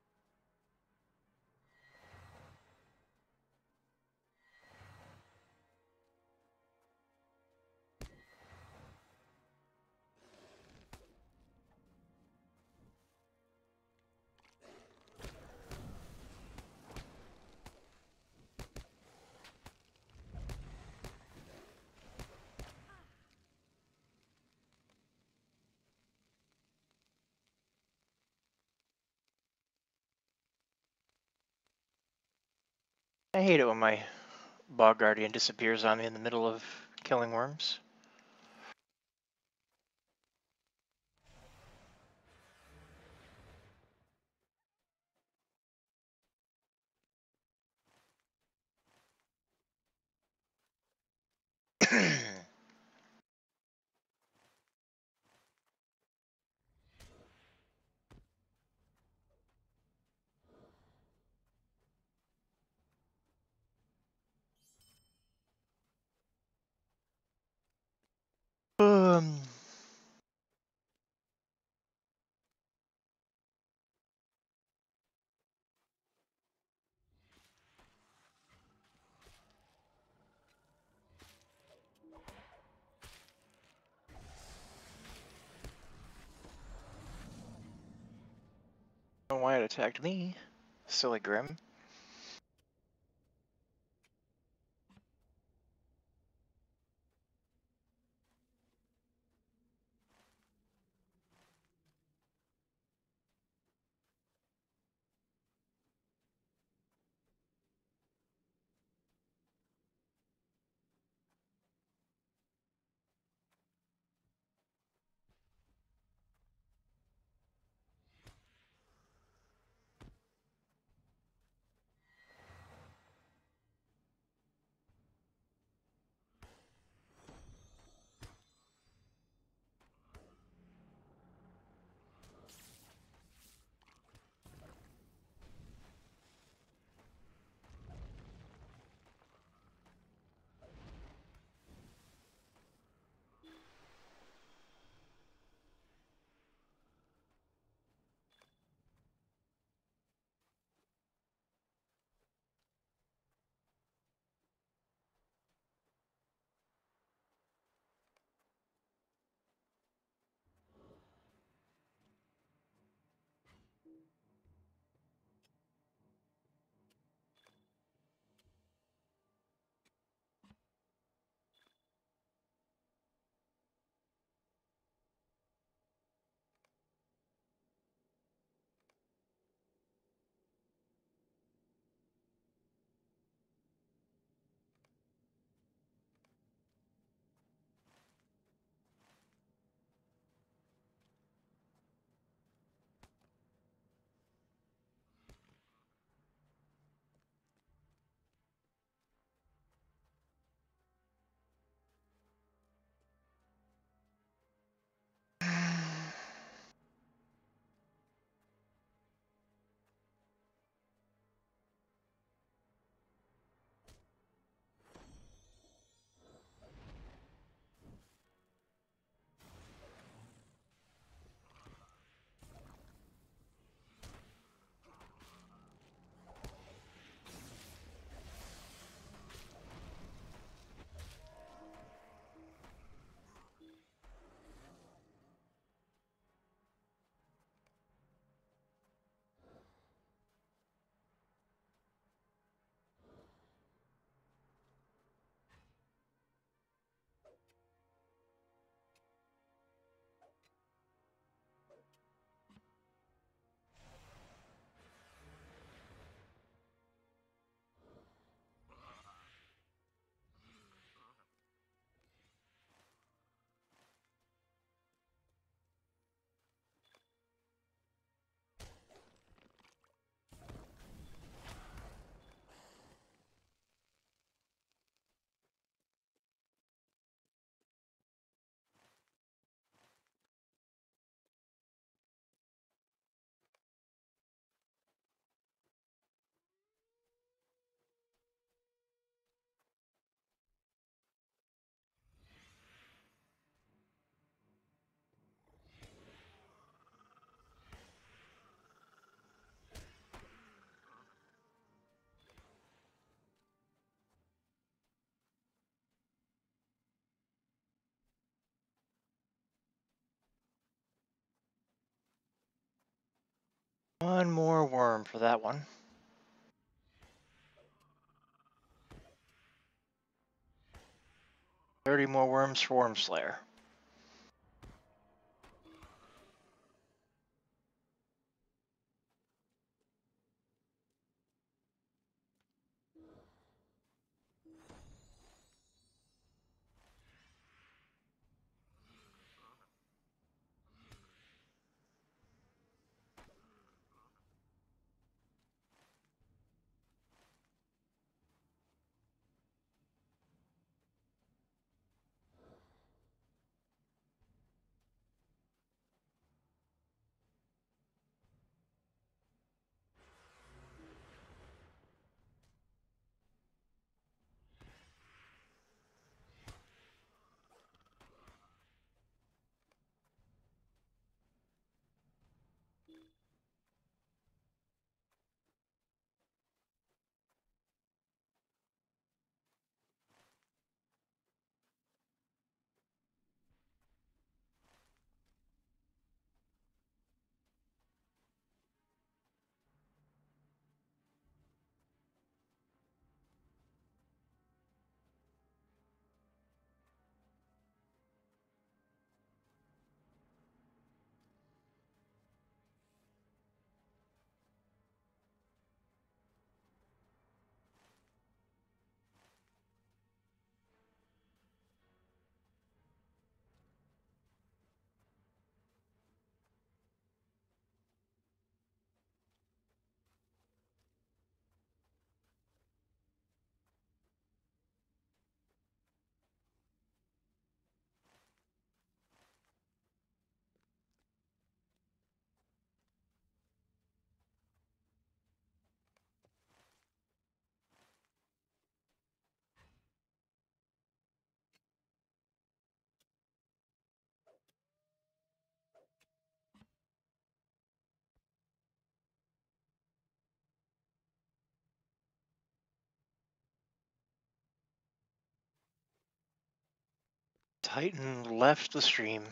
I hate it when my Bog Guardian disappears on me in the middle of killing worms. um, I don't know why it attacked me. Silly Grim. One more worm for that one. $30 more worms for Wormslayer. Titan left the stream.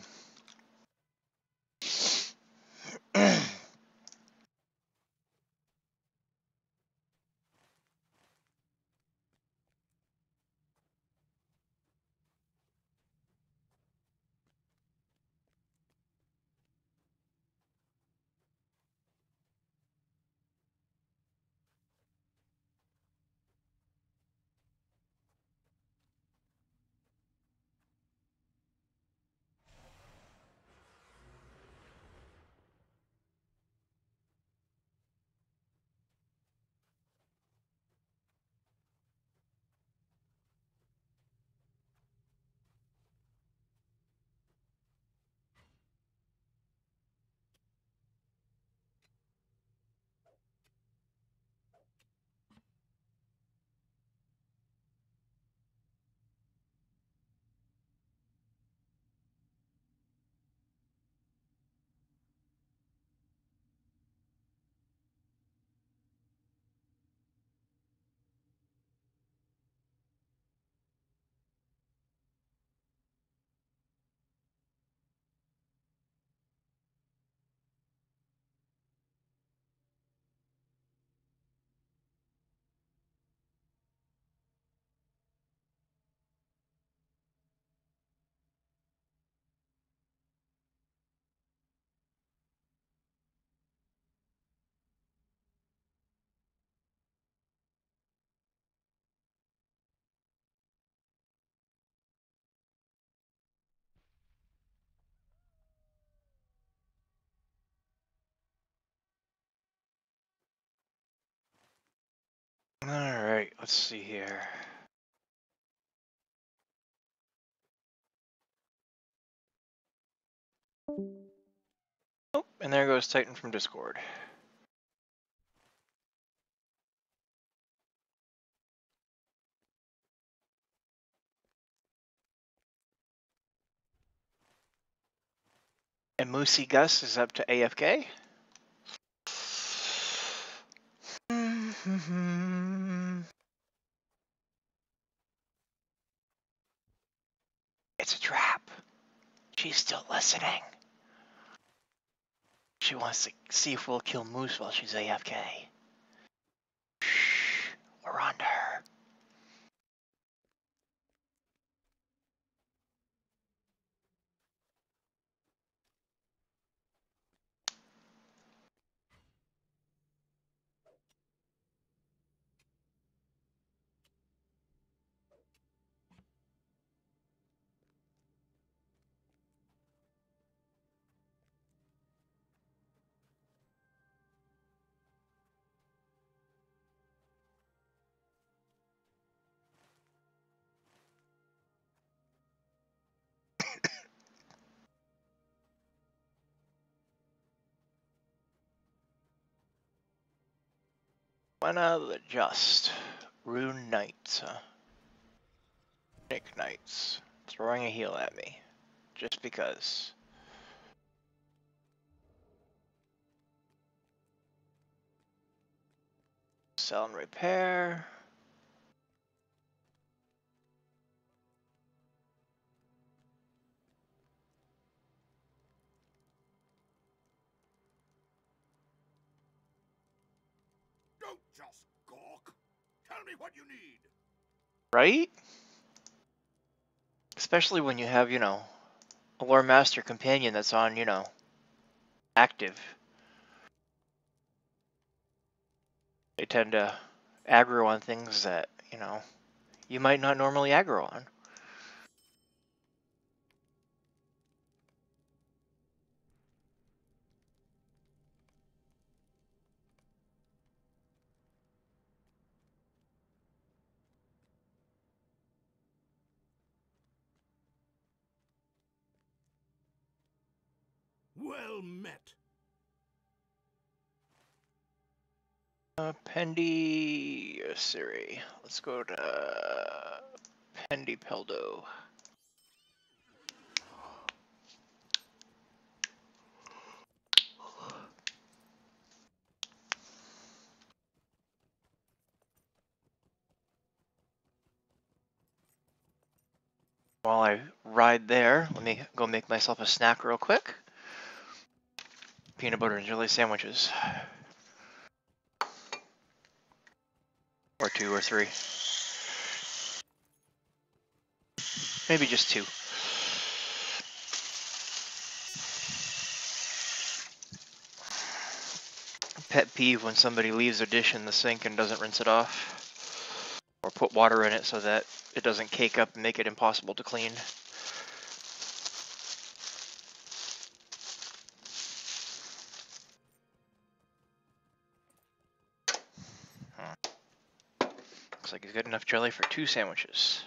Alright, let's see here. Oh, and there goes Titan from Discord. And Moosey Gus is up to AFK. It's a trap. She's still listening. she wants to see if we'll kill Moose while she's AFK. Shh, we're on to her. Buena the Just. Rune Knights. Nick Knights. Throwing a heal at me. Just because. Sell and repair. Don't just gawk. Tell me what you need. Right? Especially when you have, a Lore Master companion that's on, active. They tend to aggro on things that, you might not normally aggro on. Well met. Pendi Siri. Let's go to Pendi Peldo. While I ride there, let me go make myself a snack real quick. Peanut butter and jelly sandwiches. Or 2 or 3. Maybe just 2. Pet peeve when somebody leaves their dish in the sink and doesn't rinse it off. Or put water in it so that it doesn't cake up and make it impossible to clean. Looks like it's good enough jelly for 2 sandwiches.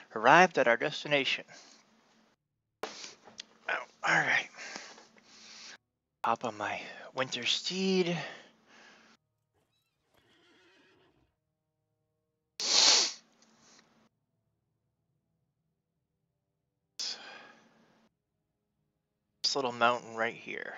arrived at our destination. Oh, all right. Hop on my winter steed. This little mountain right here.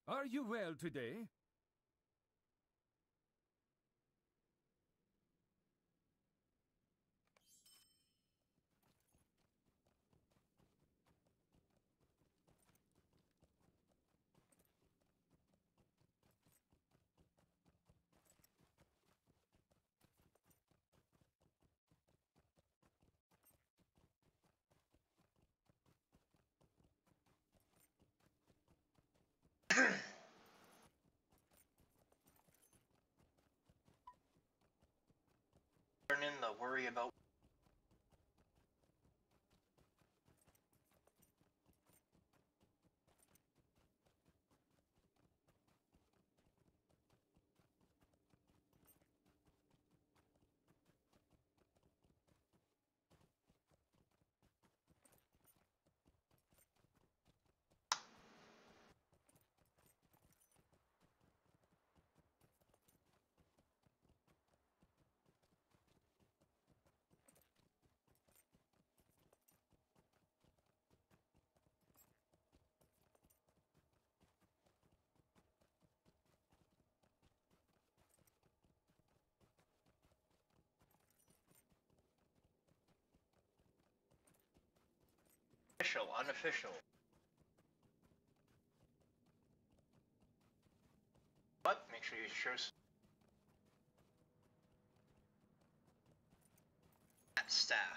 Are you well today? Turn in the worry about. Official, unofficial. But make sure you show staff.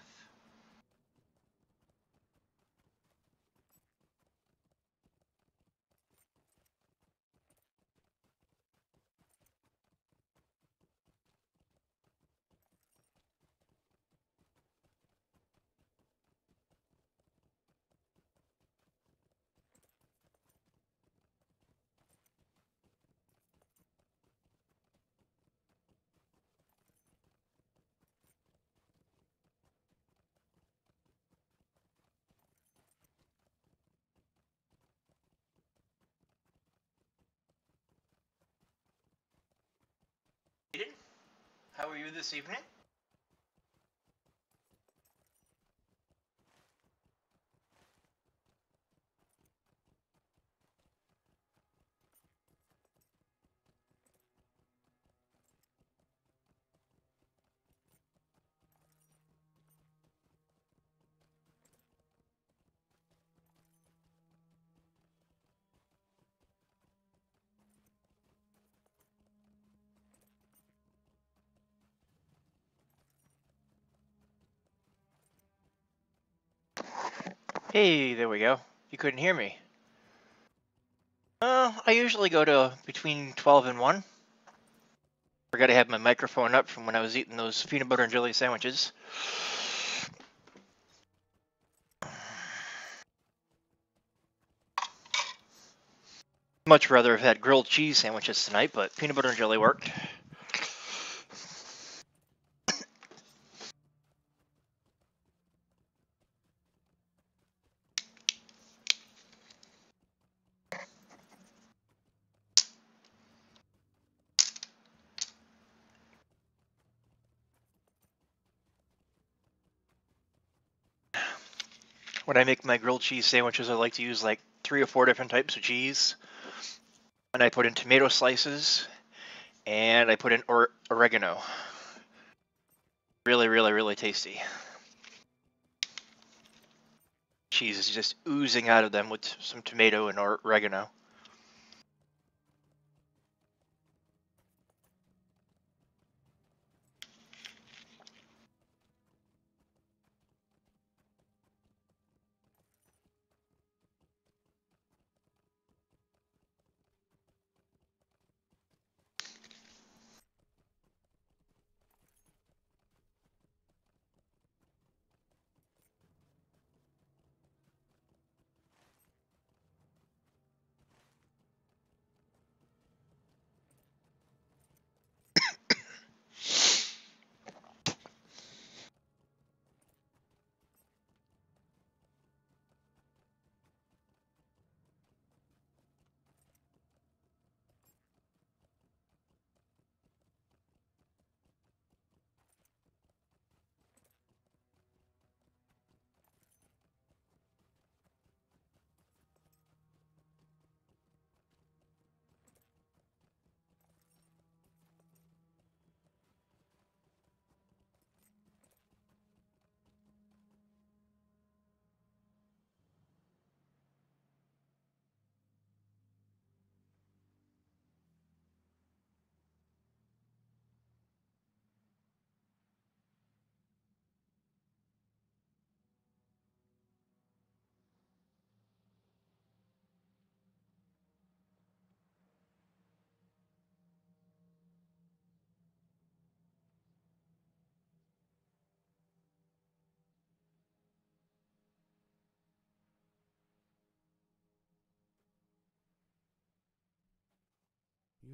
Aiden, how are you this evening? Hey, there we go. You couldn't hear me. I usually go to between 12 and 1. Forgot to have my microphone up from when I was eating those peanut butter and jelly sandwiches. Much rather have had grilled cheese sandwiches tonight, but peanut butter and jelly worked. When I make my grilled cheese sandwiches, I like to use like 3 or 4 different types of cheese. And I put in tomato slices, and I put in oregano. Really, really, really tasty. Cheese is just oozing out of them with some tomato and oregano.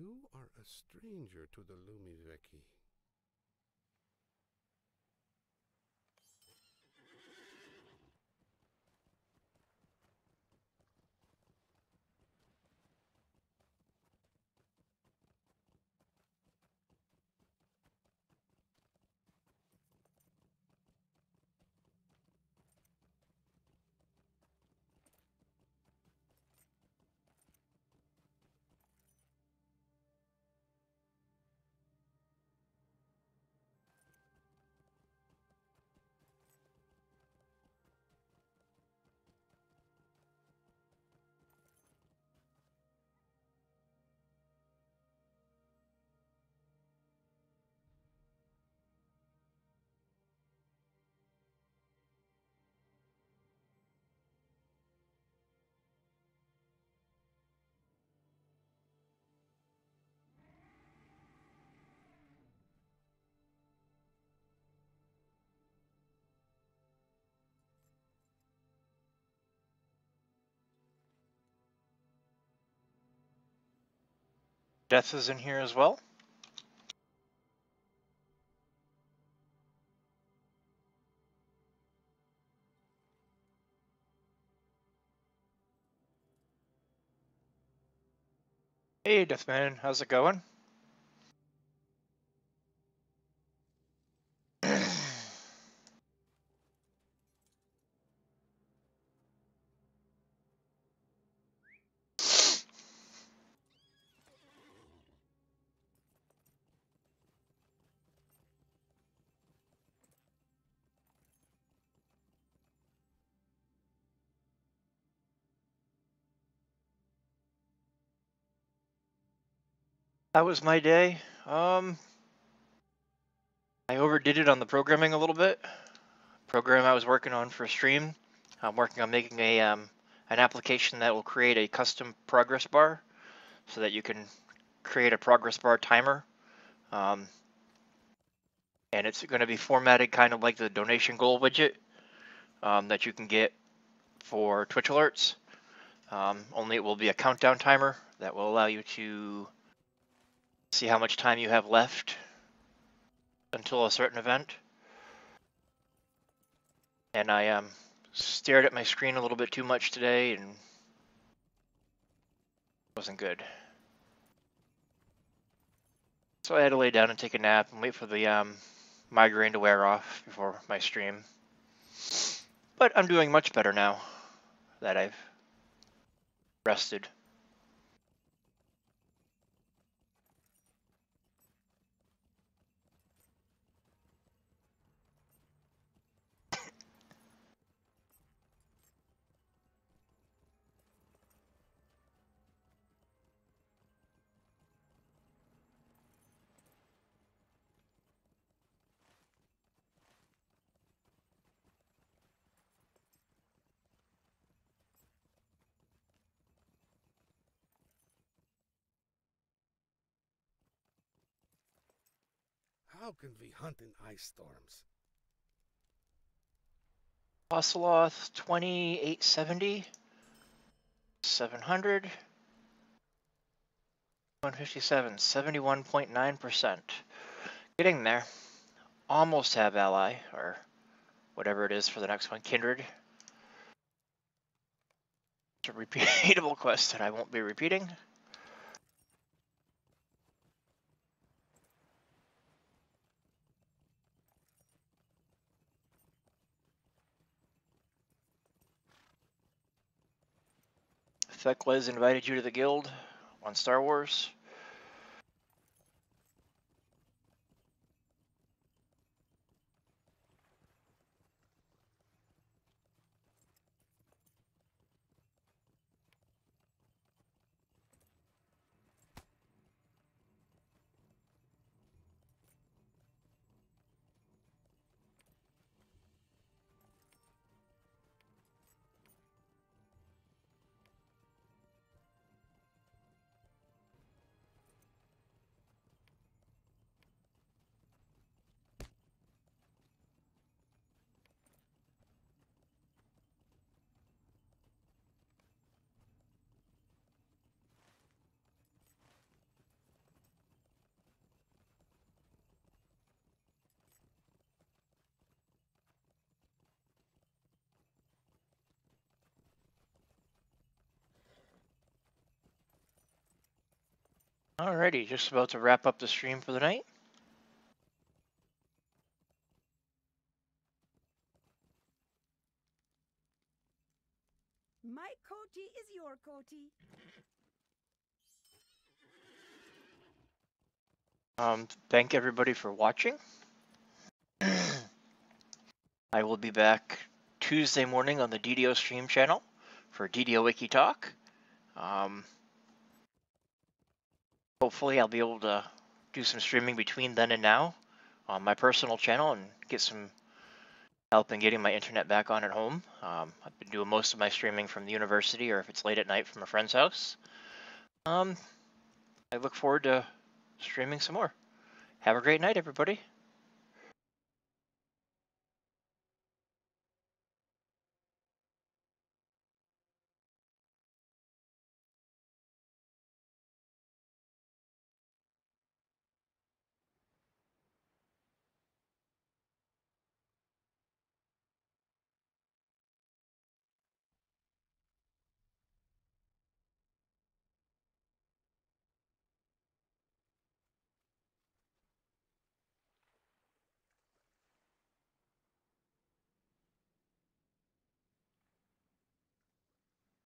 You are a stranger to the Lumiveki. Death is in here as well. Hey, Deathman, how's it going? That was my day. I overdid it on the programming a little bit. Program I was working on for stream. I'm working on making a an application that will create a custom progress bar, so that you can create a progress bar timer. And it's going to be formatted kind of like the donation goal widget that you can get for Twitch alerts. Only it will be a countdown timer that will allow you to see how much time you have left until a certain event. And I stared at my screen a little bit too much today, and it wasn't good. So I had to lay down and take a nap and wait for the migraine to wear off before my stream. But I'm doing much better now that I've rested. How can we hunt in ice storms? Oceloth 2870, 700, 157, 71.9%. Getting there. Almost have ally, or whatever it is for the next one, Kindred. It's a repeatable quest that I won't be repeating. Thekla has invited you to the guild on Star Wars. Alrighty, just about to wrap up the stream for the night. My coatie is your coatie. Thank everybody for watching. I will be back Tuesday morning on the DDO stream channel for DDO Wiki Talk. Hopefully I'll be able to do some streaming between then and now on my personal channel and get some help in getting my internet back on at home. I've been doing most of my streaming from the university, or if it's late at night from a friend's house. I look forward to streaming some more. Have a great night, everybody.